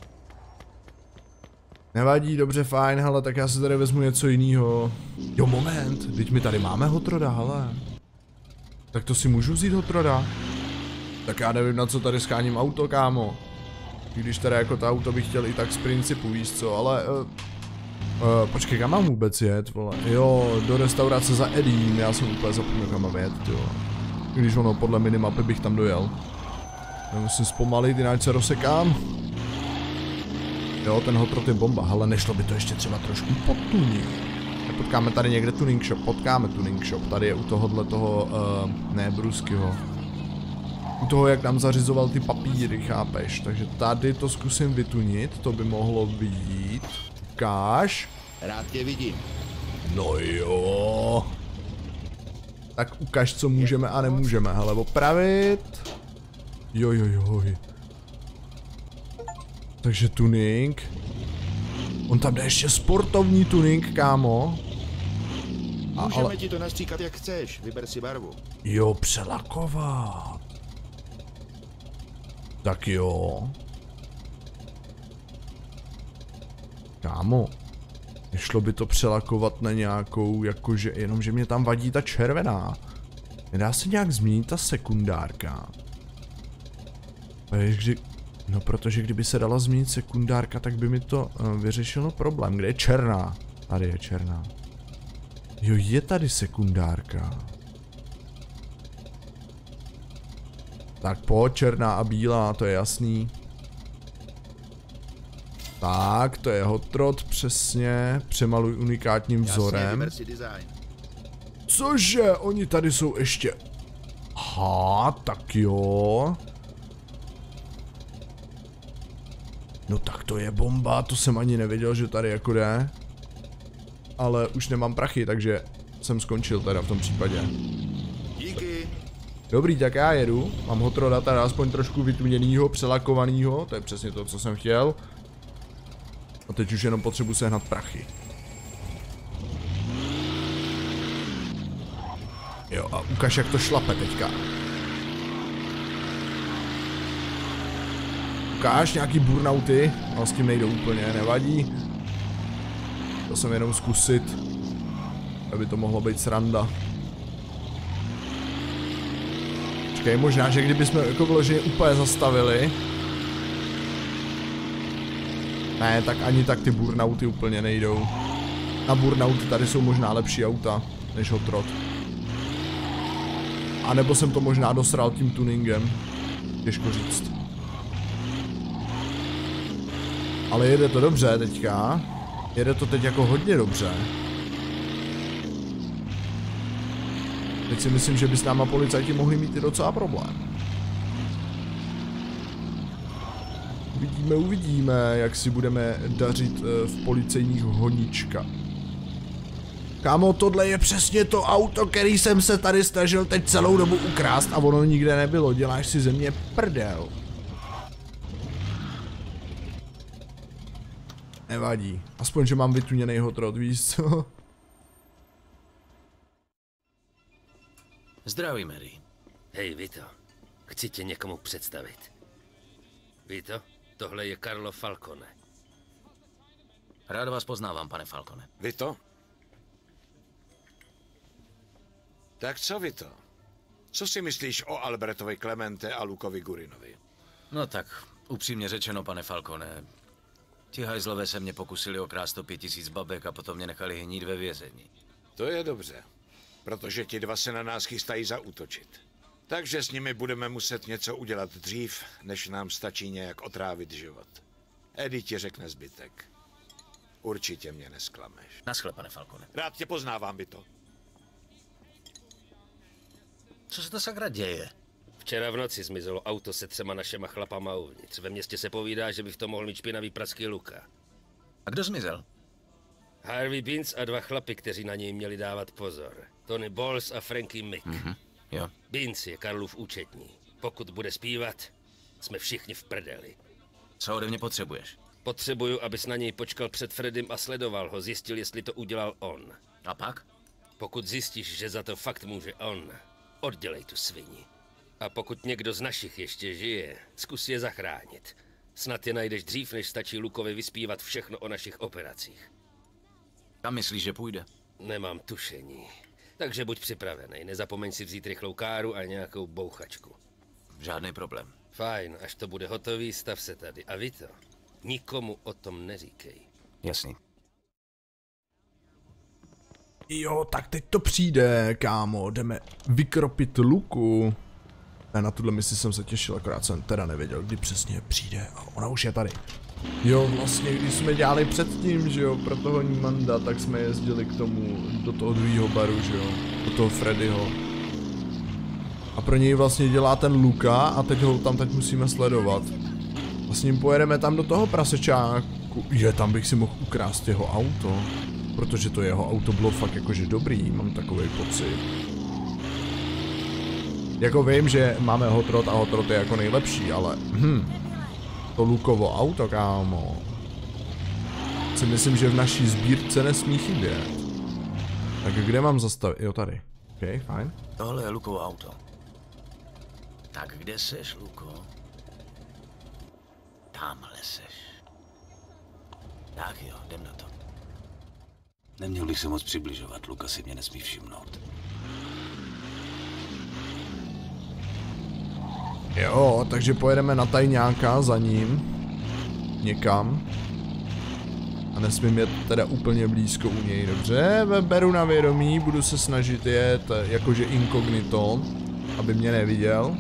Nevadí, dobře, fajn, hele, tak já si tady vezmu něco jiného. Jo, moment, teď my tady máme Hotroda, hele. Tak to si můžu vzít Hotroda? Tak já nevím, na co tady scháním auto, kámo. I když teda jako to auto bych chtěl i tak z principu, víš co, ale... počkej, kam mám vůbec jet, vole? Jo, do restaurace za Eddiem, já jsem úplně zapomněl, kam mám jet, jo. Když ono, podle minimapy bych tam dojel. Já musím zpomalit, jinak se rozsekám. Jo, ten Hotrod je bomba, ale nešlo by to ještě třeba trošku potunit. Potkáme tady někde tuning shop, potkáme tuning shop, tady je u tohohle toho, ne Bruskyho. U toho, jak nám zařizoval ty papíry, chápeš, takže tady to zkusím vytunit, to by mohlo vyjít. Ukáž.
Rád tě vidím.
No jo. Tak ukaž, co můžeme a nemůžeme, hele, opravit. Jojojoj. Takže tuning. On tam dá ještě sportovní tuning, kámo.
Můžeme ti to nastříkat jak chceš, vyber si barvu.
Jo, přelakovat. Tak jo. Kámo. Nešlo by to přelakovat na nějakou, jakože, jenomže mě tam vadí ta červená. Nedá se nějak změnit ta sekundárka. No protože kdyby se dala změnit sekundárka, tak by mi to vyřešilo problém. Kde je černá? Tady je černá. Jo, je tady sekundárka. Tak pojď, černá a bílá, to je jasný. Tak, to je Hotrod, přesně. Přemaluj unikátním vzorem. Cože? Oni tady jsou ještě... Aha, tak jo. No tak to je bomba, to jsem ani nevěděl, že tady jako jde. Ale už nemám prachy, takže jsem skončil teda v tom případě.
Díky.
Dobrý, tak já jedu. Mám Hotroda teda aspoň trošku vytuněnýho, přelakovanýho, to je přesně to, co jsem chtěl. A teď už jenom potřebuji sehnat prachy. Jo, a ukaž, jak to šlape teďka. Ukáž nějaký burnouty, ale s tím nejdou úplně, nevadí. To jsem jenom zkusit, aby to mohlo být sranda. Počkej, možná, že kdybychom jako vloženě úplně zastavili. Ne, tak ani tak ty burnouty úplně nejdou. Na burnouty tady jsou možná lepší auta, než Hot Rod. A nebo jsem to možná dosral tím tuningem. Těžko říct. Ale jede to dobře teďka. Jede to teď jako hodně dobře. Teď si myslím, že by s náma policajti mohli mít i docela problém. Uvidíme, jak si budeme dařit v policejních honičkách. Kámo, tohle je přesně to auto, který jsem se tady snažil teď celou dobu ukrást a ono nikde nebylo. Děláš si ze mě prdel. Nevadí. Aspoň, že mám vytuněnej Hot Rod, víš co?
Zdraví, Mary.
Hej, Vito. Chci tě někomu představit. Vito, tohle je Carlo Falcone.
Rád vás poznávám, pane Falcone.
Vito? Tak co, Vito? Co si myslíš o Albertovi Clemente a Lukovi Gurinovi?
No tak, upřímně řečeno, pane Falcone, ti hajzlové se mě pokusili okrást o 5000 babek a potom mě nechali hnít ve vězení.
To je dobře, protože ti dva se na nás chystají zaútočit. Takže s nimi budeme muset něco udělat dřív, než nám stačí nějak otrávit život. Eddie ti řekne zbytek. Určitě mě nesklameš.
Naschle, pane Falcone.
Rád tě poznávám, Vito.
Co se to sakra děje?
Včera v noci zmizelo auto se 3 našima chlapama uvnitř. Ve městě se povídá, že by v tom mohl mít špinavý praský Luka.
A kdo zmizel?
Harvey Binns a 2 chlapy, kteří na něj měli dávat pozor. Tony Bowles a Frankie Mick.
Jo.
Binns je Karlův účetní. Pokud bude zpívat, jsme všichni v prdeli.
Co ode mě potřebuješ?
Potřebuju, abys na něj počkal před Freddym a sledoval ho, zjistil, jestli to udělal on.
A pak?
Pokud zjistíš, že za to fakt může on, oddělej tu svini. A pokud někdo z našich ještě žije, zkus je zachránit. Snad je najdeš dřív, než stačí Lukovi vyspívat všechno o našich operacích.
Kam myslíš, že půjde?
Nemám tušení. Takže buď připravený, nezapomeň si vzít rychlou káru a nějakou bouchačku.
Žádný problém.
Fajn, až to bude hotový, stav se tady. A Vito, nikomu o tom neříkej.
Jasný.
Jo, tak teď to přijde, kámo, jdeme vykropit Luku. A na tuhle misi jsem se těšil, akorát jsem teda nevěděl, kdy přesně přijde. A ona už je tady. Jo, vlastně, když jsme dělali předtím, že jo, pro toho Niemanda, tak jsme jezdili k tomu, do toho druhého baru, že jo, do toho Freddyho. A pro něj vlastně dělá ten Luka a teď ho tam teď musíme sledovat. A s ním pojedeme tam do toho prasečáku. Je, tam bych si mohl ukrást jeho auto. Protože to jeho auto bylo fakt jakože dobrý, mám takový pocit. Jako vím, že máme Hot Rod a Hot Rod je jako nejlepší, ale to Lukovo auto, kámo. Si myslím, že v naší sbírce nesmí chybět. Tak kde mám zastavit? Jo, tady. OK, fajn.
Tohle je Lukovo auto. Tak kde seš, Luko? Tamhle seš. Tak jo, jdem na to. Neměl bych se moc přibližovat, Luka si mě nesmí všimnout.
Jo, takže pojedeme na tajňáka za ním. Někam. A nesmím jet teda úplně blízko u něj, dobře? Beru na vědomí, budu se snažit jet jakože inkognito, aby mě neviděl.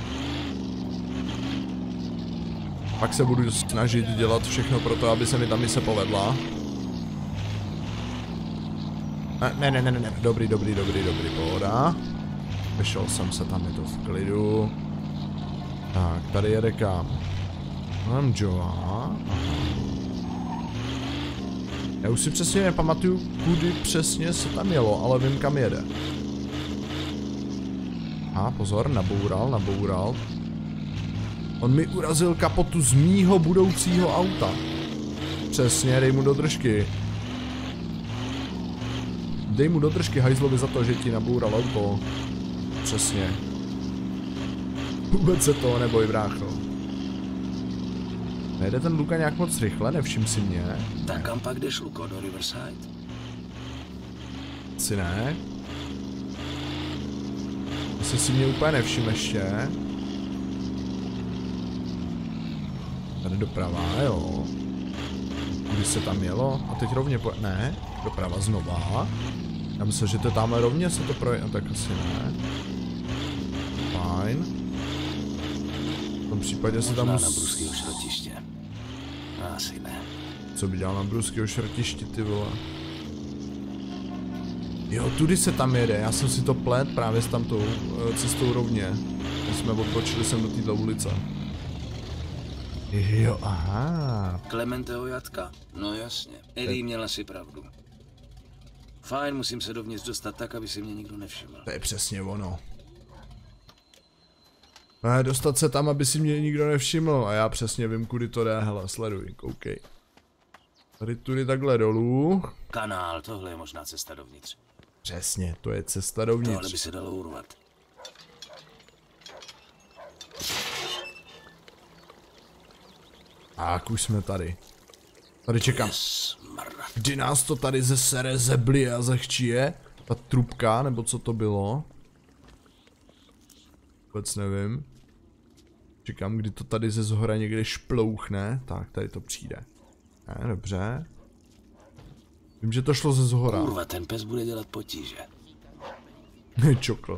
Pak se budu snažit dělat všechno pro to, aby se mi ta mise povedla. Ne, dobrý, pohoda. Vyšel jsem se, tam je to v klidu. Tak, tady jede kam? Mám Joa. Já už si přesně nepamatuju, kudy přesně se tam jelo, ale vím, kam jede. A pozor, naboural. On mi urazil kapotu z mýho budoucího auta. Přesně, dej mu do držky. Dej mu do držky hajzlovi za to, že ti naboural auto. Přesně. Vůbec se toho neboj, brácho. Nejde ten Luka nějak moc rychle, nevšim si mě.
Tak kam pak jdeš, Luko, do Riverside?
Asi ne. Asi si mě úplně nevšim ještě. Tady doprava, jo. Když se tam jelo? A teď rovně ne, doprava znova. Já myslím, že to tamhle rovně se to projde, tak asi ne. Fajn. V tom případě se tam
na Bruského šrotiště. Asi ne.
Co by dělal na Bruského šrotišti, ty vole? Jo, tudy se tam jede, já jsem si to plet právě s tamtou cestou rovně. My jsme odbočili sem do této ulice. Jo, aha.
Klementeho jatka? No jasně. Eddie měla si pravdu. Fajn, musím se dovnitř dostat tak, aby si mě nikdo nevšiml.
To je přesně ono. Dostat se tam, aby si mě nikdo nevšiml. A já přesně vím, kudy to jde. Hele, sleduj, koukej. Tady tudy takhle dolů.
Kanál, tohle je možná cesta dovnitř.
Přesně, to je cesta dovnitř.
Tohle by se dalo urvat.
Tak, už jsme tady. Tady čekám. Kdy nás to tady ze sere zebli a zachčije? Ta trubka, nebo co to bylo? Vůbec nevím. Čekám, kdy to tady ze zhora někde šplouchne. Tak, tady to přijde. Ne, dobře. Vím, že to šlo ze zhora.
Kurva, ten pes bude dělat potíže.
Čokl.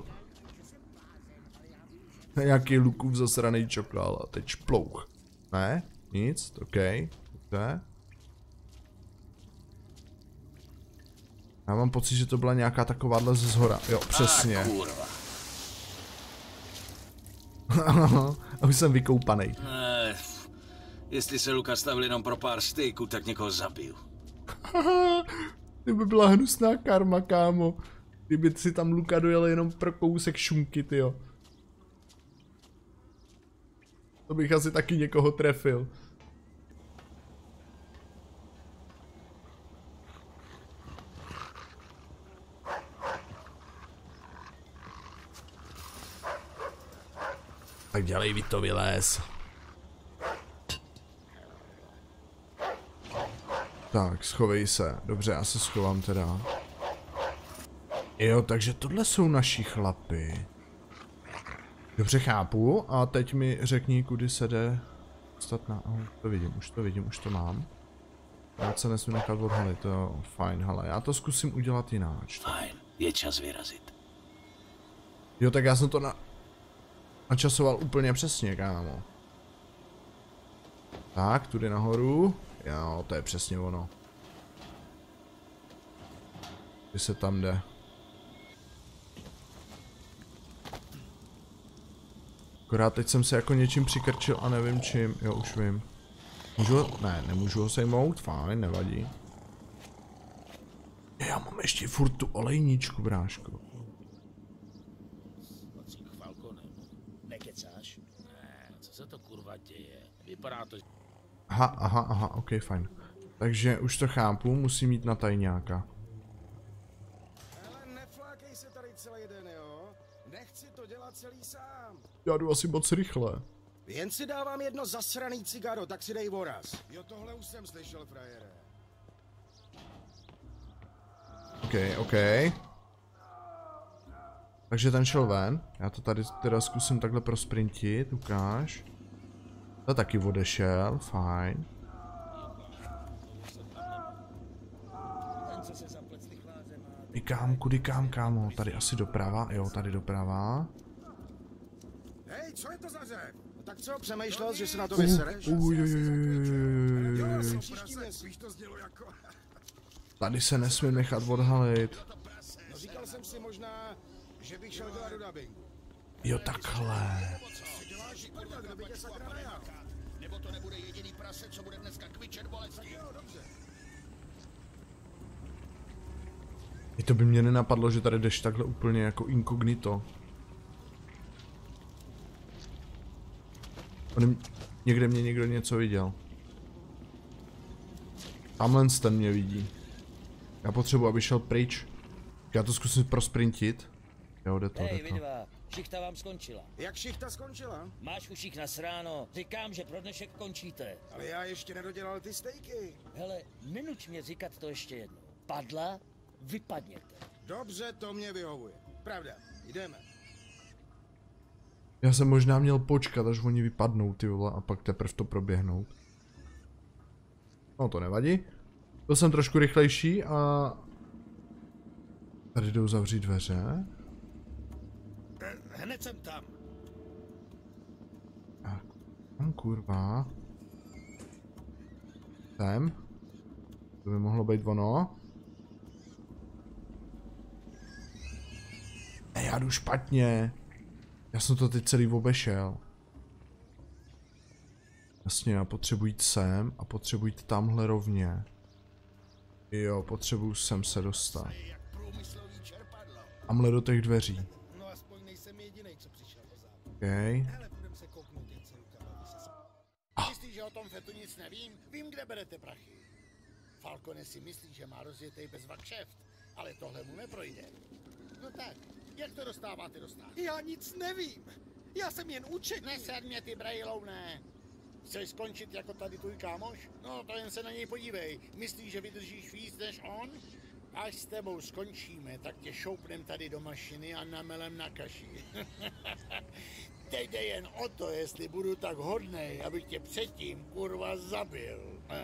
Nějaký Lukův zasranej čokl, ale teď šplouch. Ne? Nic? OK. Dobře. Já mám pocit, že to byla nějaká takováhle ze zhora. Jo, přesně.
Kurva.
A už jsem vykoupanej.
Jestli se Luka stavil jenom pro pár stejků, tak někoho zabiju.
To by byla hnusná karma, kámo. Kdyby si tam Luka dojel jenom pro kousek šunky, tyjo. To bych asi taky někoho trefil. Tak dělej, vy to vylez. Tak, schovej se. Dobře, já se schovám teda. Jo, takže tohle jsou naši chlapy. Dobře, chápu. A teď mi řekni, kudy se jde dostat na... Oh, to vidím, už to mám. Já se nesmím nechat odhalit, to jo, fajn, hele, já to zkusím udělat jináč.
Fajn, je čas vyrazit.
Jo, tak já jsem to načasoval úplně přesně, kámo. Tak, tudy nahoru. Jo, to je přesně ono. Kdy se tam jde. Akorát teď jsem se jako něčím přikrčil a nevím čím. Jo, už vím. Můžu ho? Ne, nemůžu ho sejmout, fajn, nevadí. Já mám ještě furt tu olejničku, bráško.
Nekecáš? Ne, co se to kurva děje? Vypadá to...
Aha, ok, fajn. Takže už to chápu, musím jít na tajňáka.
Ale neflákej se tady celý den, jo? Nechci to dělat celý sám.
Já jdu asi moc rychle.
Jen si dávám jedno zasraný cigaro, tak si dej voraz. Jo, tohle už jsem slyšel, frajere.
Ok. Takže ten šel ven. Já to tady teda zkusím takhle prosprintit, ukáž. To taky odešel, fajn. Kudy kam, kámo? Tady asi doprava, jo, tady doprava.
Hej, co je to za řev? No tak co, přemýšlel, že se na to vysereš?
Tady se nesmím nechat odhalit.
No říkal jsem si možná, že bych šel dělat do dabingu.
Jo, takhle.
nebo to nebude jediný prase, co bude dneska kvičet bolesti.
Jo, dobře.
I to by mě nenapadlo, že tady jdeš takhle úplně jako inkognito. Někde mě někdo něco viděl. Tamhle ten mě vidí. Já potřebuji, aby šel pryč. Já to zkusím prosprintit. Jo, jde to,
Hej,
jde
vy
to.
dva, šichta vám skončila.
Jak šichta skončila?
Máš uších nasráno, říkám, že pro dnešek končíte.
Ale já ještě nedodělal ty stejky.
Hele, nenuč mě říkat to ještě jednou. Padla, vypadněte.
Dobře, to mě vyhovuje. Pravda, jdeme.
Já jsem možná měl počkat, až oni vypadnou, ty vole, a pak teprve to proběhnout. No to nevadí. Byl jsem trošku rychlejší a... Tady jdou zavřít dveře.
Hned jsem tam.
Tak, tam kurva. Sem. To by mohlo být ono. Já jdu špatně. Já jsem to teď celý obešel. Jasně, já potřebuji jít sem a potřebuji jít tamhle rovně. Jo, potřebuji sem se dostat. Tamhle do těch dveří.
No aspoň nejsem jedinej, co přišel o západ.
Okay.
Hele, budem se kouknout, jak se rukama se. Myslíš, že o tom fetu nic nevím? Vím, kde berete prachy. Falcone si myslí, že má rozjetej bezvak kšeft, ale tohle mu neprojde. No tak, jak to dostáváte do státu? Já nic nevím. Já jsem jen účetní. Neser mě, ty brejloune. Chceš skončit jako tady tvůj kámoš? No, to jen se na něj podívej. Myslíš, že vydržíš víc než on? Až s tebou skončíme, tak tě šoupnem tady do mašiny a namelem na kaši. Teď jde jen o to, jestli budu tak hodnej, abych tě předtím kurva zabil.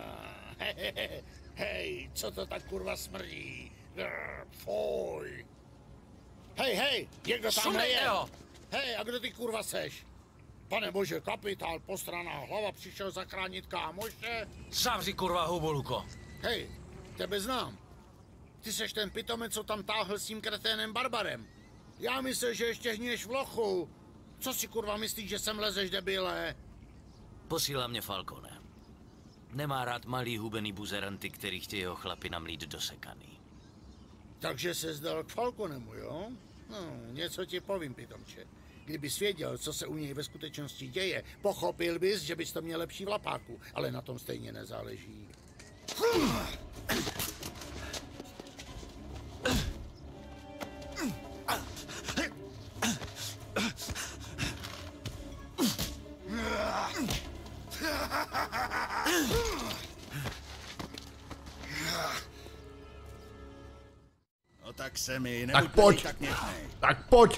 Hej, co to tak kurva smrdí? Fuj. Hej, někdo tam je? Hej, a kdo ty kurva seš? Pane bože, kapitál, postraná hlava, přišel zachránit kámoše?
Zavři kurva hubu, Luko.
Hej, tebe znám. Ty seš ten pitomec, co tam táhl s tím kreténem Barbarem. Já myslel, že ještě hníješ v lochu. Co si kurva myslíš, že sem lezeš, debile?
Posílá mě Falcone. Nemá rád malý hubený buzeranty, který chtějí jeho chlapi namlít do sekaný.
Takže se zdal k Falconemu, jo? No, něco ti povím, pitomče. Kdybys věděl, co se u něj ve skutečnosti děje, pochopil bys, že bys to měl lepší v lapáku, ale na tom stejně nezáleží.
No tak se mi,
Tak pojď! Tak pojď!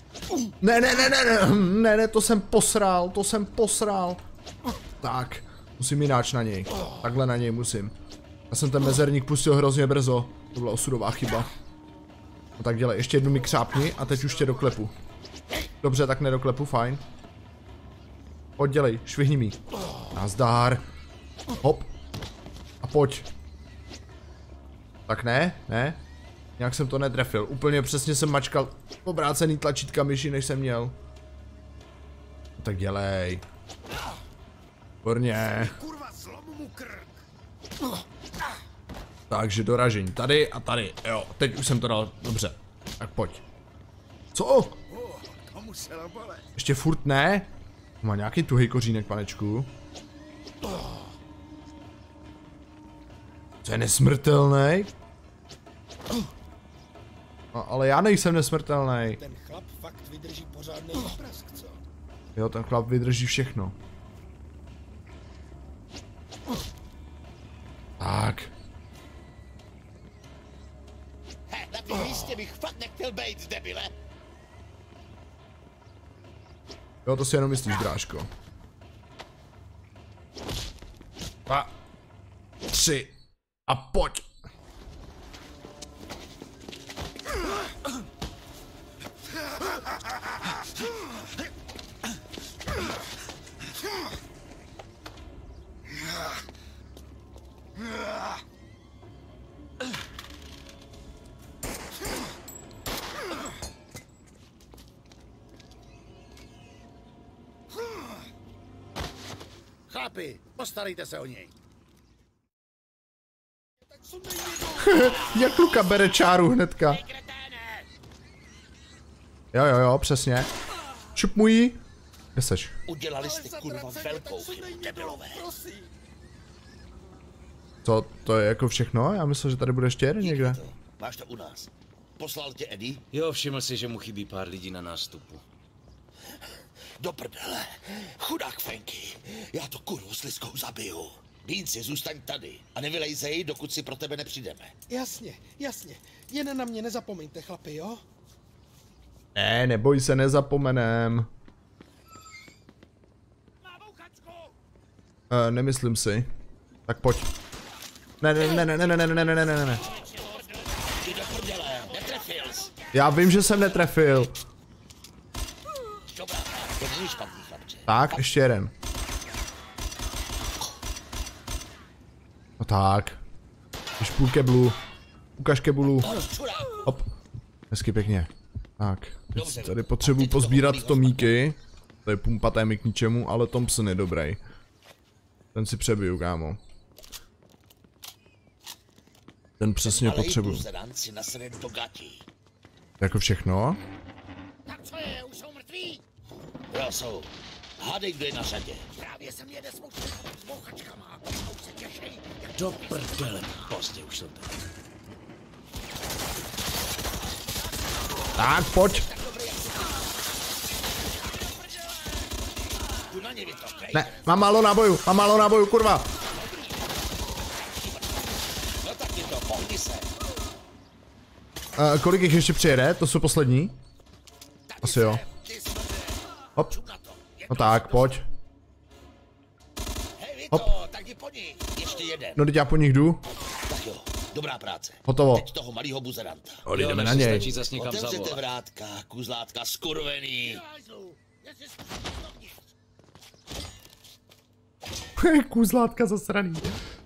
Ne, to jsem posral. Tak, musím jináč na něj. Takhle na něj musím. Já jsem ten mezerník pustil hrozně brzo. To byla osudová chyba. No tak dělej, ještě jednu mi křápni a teď už tě doklepu. Dobře, tak nedoklepu, fajn. Pojď dělej, švihni mi. Nazdár. Hop. A pojď. Tak ne. Nějak jsem to netrefil. Úplně přesně jsem mačkal obrácený tlačítka myši, než jsem měl. No tak dělej. Výborně.
Kurva, zlom mu krk.
Takže doražení tady a tady. Jo, teď už jsem to dal dobře. Tak pojď. Co?
To muselo bolet.
Ještě furt ne? Má nějaký tuhý kořínek, panečku. To je nesmrtelný. No, ale já nejsem nesmrtelný.
Ten chlap fakt vydrží pořádný prask, co?
Jo, ten chlap vydrží všechno. Tak.
Na tom místě bych fakt nechtěl bejt, debile.
Jo, to si jenom myslíš, drážko. 2, 3 a pojď.
Chlapi, postarejte se o něj.
Jak Luka bere čáru hnedka. Jo, přesně. Šup mu jí. Kde seš?
Udělali jste kurva velkou chybu, debilové.
Co, to je jako všechno? Já myslel, že tady bude ještě jeden někde.
Máš to u nás. Poslal tě Eddie?
Jo, všiml si, že mu chybí pár lidí na nástupu.
Do prdele. Chudák Franky. Já to kurvu s Liskou zabiju. Beansy, zůstaň tady a nevylejzej, dokud si pro tebe nepřijdeme.
Jasně. Jen na mě nezapomeňte, chlapi, jo?
Ne, neboj se, nezapomenem. Nemyslím si. Tak pojď. Ne.
Ty do prdele, netrefil jsi.
Já vím, že jsem netrefil.
Dobrá, to není špatný, chlapče.
Tak, ještě jeden. No tak. Když půl keblu. Ukaž keblu. Hop. Hezky pěkně. Tak. Teď tady potřebuji pozbírat tomíky. To je pumpaté mi k ničemu, ale Thompson je dobrý. Ten si přebiju, kámo. Ten přesně potřebuji. Jako všechno?
Tak co je, už jsou mrtví?
Jo, jsou. Hádej, kdo je na řadě.
Právě jsem jede s bouchačkama. Už se těšej.
Do prdele, pozdě už jsou tady.
Tak, pojď. Ne, mám málo nábojů, kurva.
No tak je to, pohni se.
Kolik jich ještě přijede? To jsou poslední? Asi jo. Hop. No tak, pojď. Hop.
Tak jdi po nich. Ještě jeden.
No teď já po nich jdu.
Tak jo, dobrá práce.
Hotovo.
Teď toho malýho buzeranta.
Jdeme na něj.
Otevřete vrátka, kuzlátka, skurvený.
Kůzlátka zasraný.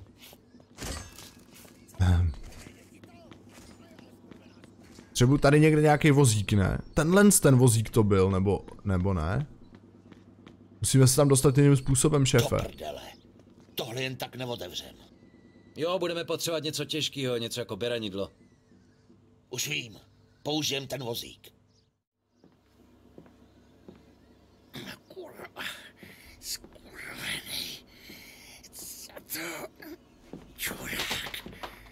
Třeba tady někde nějaký vozík, ne? Ten vozík to byl, nebo ne? Musíme se tam dostat jiným způsobem, šéfe.
Do prdele. Tohle jen tak neotevřem.
Jo, budeme potřebovat něco těžkého, něco jako beranidlo.
Už vím. Použijem ten vozík.
Kurva. Skurvený. Co to? Čurák.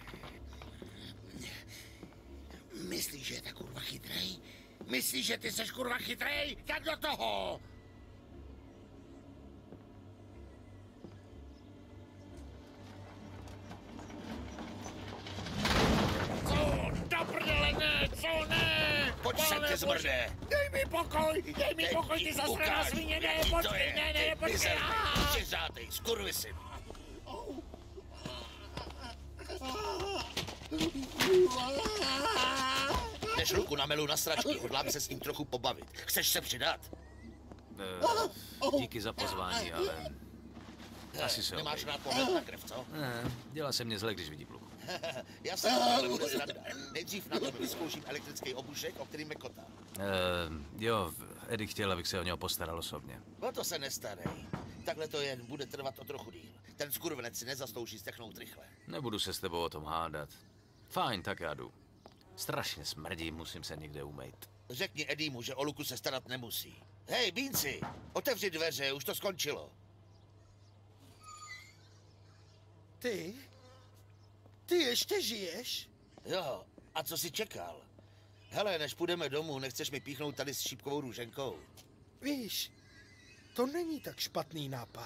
Myslíš, že je ta kurva chytrej? Myslíš, že ty seš kurva chytrej? Tak do toho! Do prdele, ne, co ne?
Pojď sem, ty zmrde.
Dej mi pokoj, ty zasraná svině, ne, počkej, ne, počkej.
Čeřátej, skurvisyn. Než ruku na melu na sračky, hodlám se s ním trochu pobavit. Chceš se přidat?
Díky za pozvání, ale... Asi se
Nemáš rád pohled na krev, co?
Ne, dělá se mě zle, když vidí pluku.
Já jsem to bude sranda. Nejdřív na tom vyzkouším elektrický obušek, o kterým mekotá.
Jo, Eddie chtěl, abych se o něho postaral osobně.
No to se nestarej. Takhle to jen bude trvat o trochu díl. Ten skurvenec si nezaslouží stechnout rychle.
Nebudu se s tebou o tom hádat. Fajn, tak já jdu. Strašně smrdí, musím se někde umýt.
Řekni Eddiemu, že o Luku se starat nemusí. Hej, Beansy, otevři dveře, už to skončilo.
Ty ještě žiješ?
Jo, a co jsi čekal? Hele, než půjdeme domů, nechceš mi píchnout tady s šípkovou růženkou?
Víš, to není tak špatný nápad.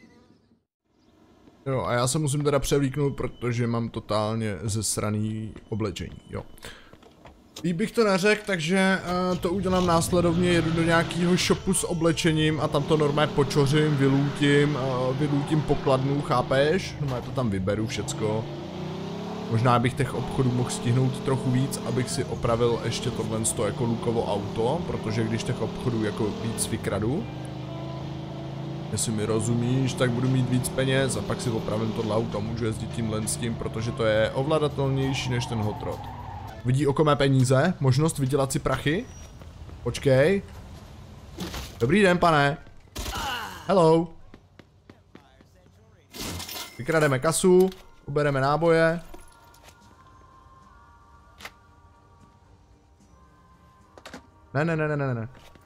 Jo, a já se musím teda převlíknout, protože mám totálně zesraný oblečení, jo. Líp bych to neřekl, takže to udělám následovně, jedu do nějakého shopu s oblečením a tam to normálně počořím, vylutím pokladnu, chápeš? No já to tam vyberu všecko. Možná bych těch obchodů mohl stihnout trochu víc, abych si opravil ještě tohle jako Lukovo auto, protože když těch obchodů jako víc vykradu, jestli mi rozumíš, tak budu mít víc peněz a pak si opravím tohle auto a můžu jezdit tímhle s tím, protože to je ovladatelnější než ten hot rod. Vidí oko mé peníze, možnost vydělat si prachy. Počkej. Dobrý den, pane. Hello. Vykrademe kasu, ubereme náboje. Ne.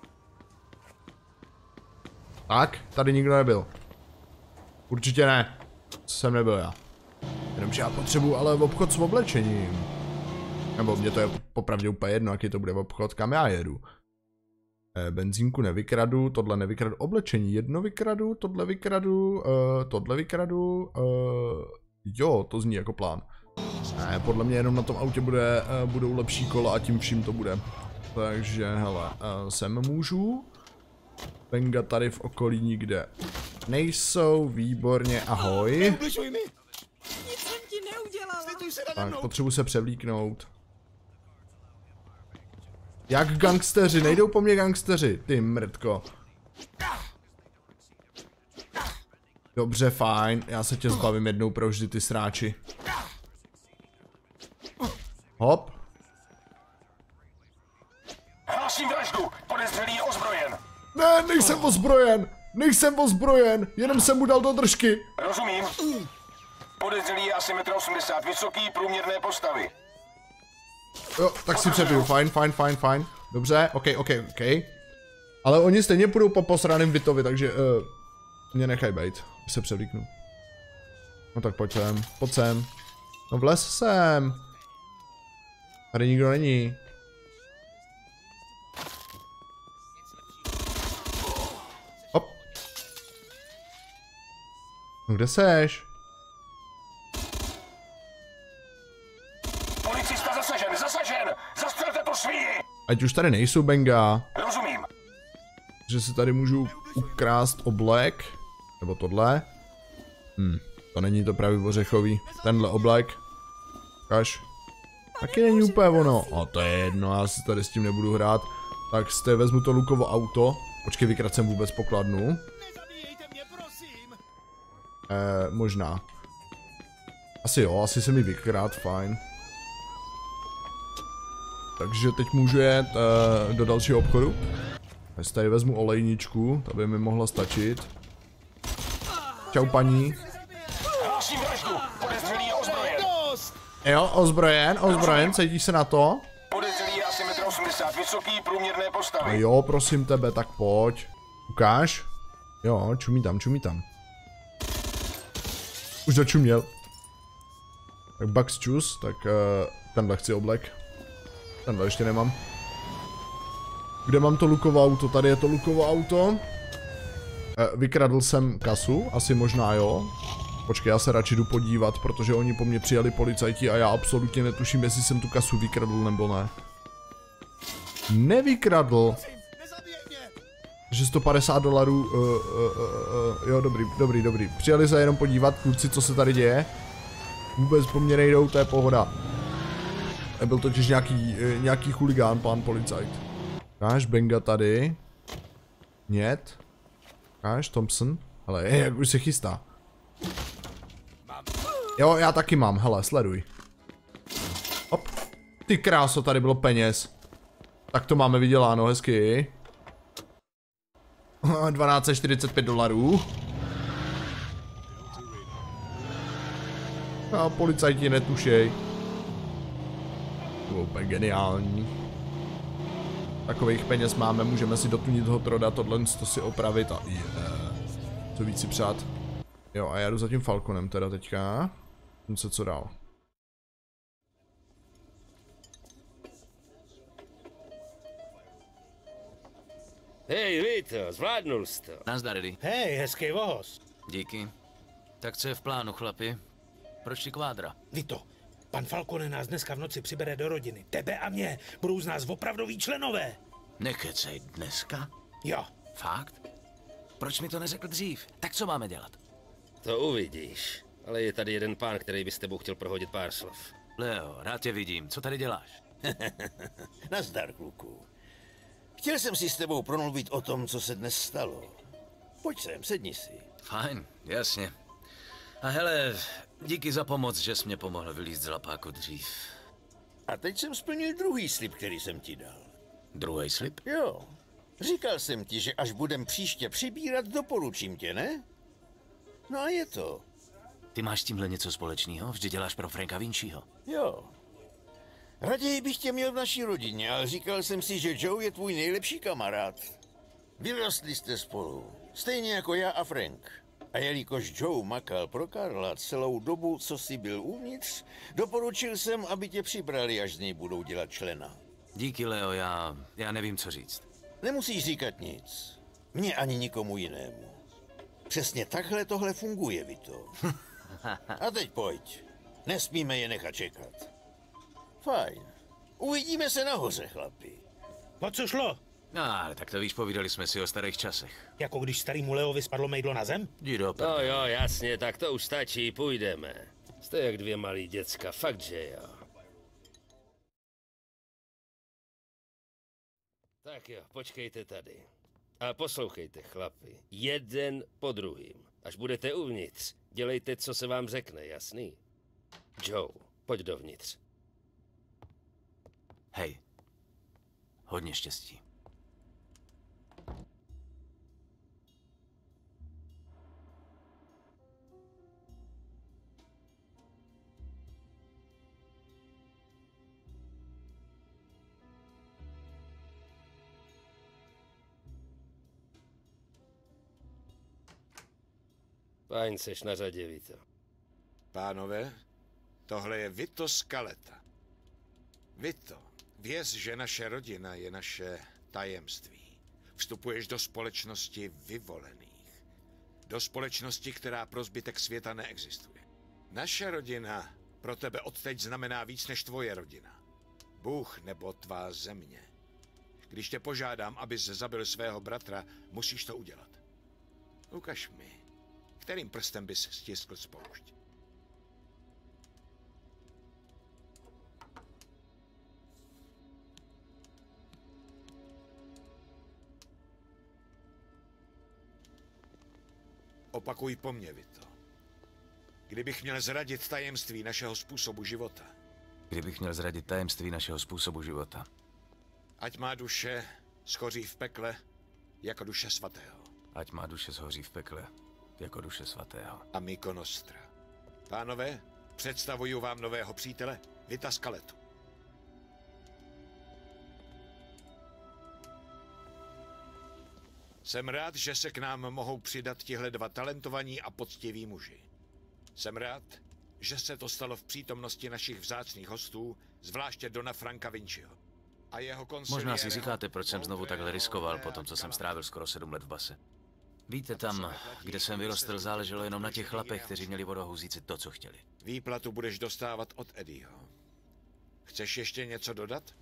Tak, tady nikdo nebyl. Určitě ne. Jsem nebyl já. Jenomže já potřebuji ale obchod s oblečením. Nebo mě to je popravdě úplně jedno, jaký to bude obchod, kam já jedu. Benzínku nevykradu, tohle nevykradu, oblečení jedno vykradu, tohle vykradu, jo, to zní jako plán. Ne, podle mě jenom na tom autě budou lepší kola a tím vším to bude. Takže, hele, sem můžu. Benga tady v okolí nikde nejsou, výborně, ahoj.
Neubližuj mi!
Nic jsem ti neudělala.
Sliduj se nade
Tak,
mnou!
potřebuji se převlíknout. Jak gangsteři, nejdou po mně gangsteři, ty mrtko. Dobře, fajn, já se tě zbavím jednou provždy, ty sráči. Hop.
Hlásím vraždu, podezřelý je ozbrojen.
Ne, nejsem ozbrojen, jenom jsem mu dal do držky.
Rozumím. Podezřelý je asi 1,80 m vysoký, průměrné postavy.
Jo, tak si přepiju, fajn. Dobře, ok. Ale oni stejně půjdou po posraným Vitovi, takže mě nechaj bejt, se převlíknu. No tak pojď sem. No vlez sem. Tady nikdo není. Hop. No kde seš?
Policista zasažen! Zastřelte tu svíji!
Ať už tady nejsou, Benga.
Rozumím.
Že si tady můžu ukrást oblek. Nebo tohle. To není to pravý ořechový. Tenhle oblek. Kaž. Taky není úplně ono. A to je jedno, já si tady s tím nebudu hrát. Tak z té vezmu to Lukovo auto. Počkej, vykrat jsem vůbec pokladnu. Možná. Asi jo, asi se mi vykrát, fajn. Takže teď můžu jet do dalšího obchodu. Já si tady vezmu olejničku, ta by mi mohla stačit. Čau paní.
Hlásím vraždu, podezřelý je ozbrojen.
Jo, ozbrojen, cítíš se na to?
Podezřelý je asi 1,80 m vysoký, průměrné postavy.
Jo, prosím tebe, tak pojď. Ukáž? Jo, čumí tam. Už začuměl. Tak Bugs Juice, tak tenhle chci oblek. Tenhle ještě nemám. Kde mám to Lukovo auto? Tady je to Lukovo auto. Vykradl jsem kasu, asi možná jo. Počkej, já se radši jdu podívat, protože oni po mně přijeli policajti a já absolutně netuším, jestli jsem tu kasu vykradl nebo ne. Nevykradl. Takže $150. Jo, dobrý. Přijeli se jenom podívat, kluci, co se tady děje. Vůbec po mně nejdou, to je pohoda. Byl totiž nějaký chuligán, pán policajt. Káš, Benga tady. Nět. Káš, Thompson. Hele, jak už se chystá. Jo, já taky mám, hele, sleduj. Hop. Ty kráso, tady bylo peněz. Tak to máme vyděláno, hezky. $1245. A policajti netušej. To bylo úplně geniální. Takových peněz máme, můžeme si dotunit Hotroda, tohle to si opravit a co víc si přát. Jo, a já jdu za tím Falconem teda teďka. Co dál.
Hej, Vito, zvládnul jsi to.
Nazdar, Eddie.
Hej, hezký vohoz.
Díky. Tak co je v plánu, chlapi? Proč ty kvádra?
Vito, pan Falcone nás dneska v noci přibere do rodiny. Tebe a mě. Budou z nás opravdoví členové.
Nekecej, dneska?
Jo.
Fakt? Proč mi to neřekl dřív? Tak co máme dělat?
To uvidíš. Ale je tady jeden pán, který by s tebou chtěl prohodit pár slov.
Leo, rád tě vidím. Co tady děláš?
Nazdar, kluku. Chtěl jsem si s tebou promluvit o tom, co se dnes stalo. Pojď sem, sedni si.
Fajn, jasně. A hele, díky za pomoc, že jsi mě pomohl vylízt z lapáku dřív.
A teď jsem splnil druhý slib, který jsem ti dal.
Druhý slib?
Jo. Říkal jsem ti, že až budem příště přibírat, doporučím tě, ne? No a je to.
Ty máš s tímhle něco společného? Vždy děláš pro Franka Vinciho.
Jo. Raději bych tě měl v naší rodině, ale říkal jsem si, že Joe je tvůj nejlepší kamarád. Vyrostli jste spolu, stejně jako já a Frank. A jelikož Joe makal pro Karla celou dobu, co jsi byl uvnitř, doporučil jsem, aby tě přibrali, až z něj budou dělat člena.
Díky, Leo, já nevím, co říct.
Nemusíš říkat nic. Mně ani nikomu jinému. Přesně takhle tohle funguje, Vito. A teď pojď. Nesmíme je nechat čekat. Fajn. Uvidíme se nahoře, chlapi.
Po co šlo?
No, ale tak to víš, povídali jsme si o starých časech.
Jako když starýmu Leovi spadlo mejdlo na zem?
Jdi do
No jo, jasně, tak to už stačí, půjdeme. Jste jak dvě malí děcka, fakt, že jo. Tak jo, počkejte tady. A poslouchejte, chlapi. Jeden po druhým. Až budete uvnitř, dělejte, co se vám řekne, jasný? Joe, pojď dovnitř.
Hej, hodně štěstí.
Fajn, seš na řadě, Vito.
Pánové, tohle je Vito Scaletta. Vito, věz, že naše rodina je naše tajemství. Vstupuješ do společnosti vyvolených. Do společnosti, která pro zbytek světa neexistuje. Naše rodina pro tebe odteď znamená víc než tvoje rodina. Bůh nebo tvá země. Když tě požádám, abys zabil svého bratra, musíš to udělat. Ukaž mi, kterým prstem bys stiskl spoušť. Opakuj po mně, Vito. Kdybych měl zradit tajemství našeho způsobu života.
Kdybych měl zradit tajemství našeho způsobu života.
Ať má duše schoří v pekle jako duše svatého.
Ať má duše shoří v pekle jako duše svatého.
Amico Nostra. Pánové, představuju vám nového přítele, Vita Scalettu. Jsem rád, že se k nám mohou přidat tihle dva talentovaní a poctiví muži. Jsem rád, že se to stalo v přítomnosti našich vzácných hostů, zvláště Dona Franka Vinciho. A jeho
Možná si říkáte, proč jsem znovu takhle riskoval po tom, co jsem strávil skoro 7 let v base. Víte, tam, kde jsem vyrostl, záleželo jenom na těch chlapech, kteří měli vodohu říct si to, co chtěli.
Výplatu budeš dostávat od Eddieho. Chceš ještě něco dodat?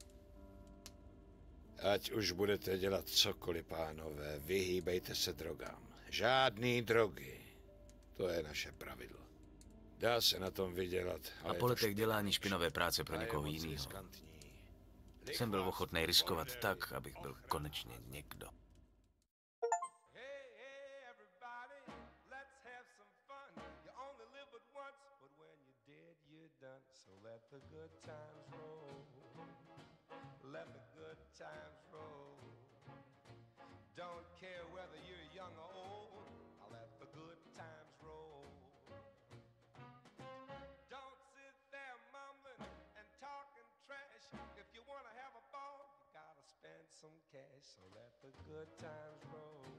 Ať už budete dělat cokoliv, pánové, vyhýbejte se drogám. Žádný drogy. To je naše pravidlo. Dá se na tom vydělat, ale
a po letech dělání špinavé práce pro někoho jiného jsem byl ochotný riskovat tak, abych byl konečně někdo.
Don't care whether you're young or old, I'll let the good times roll. Don't sit there mumbling and talking trash. If you wanna have a ball, you gotta spend some cash, so let the good times roll.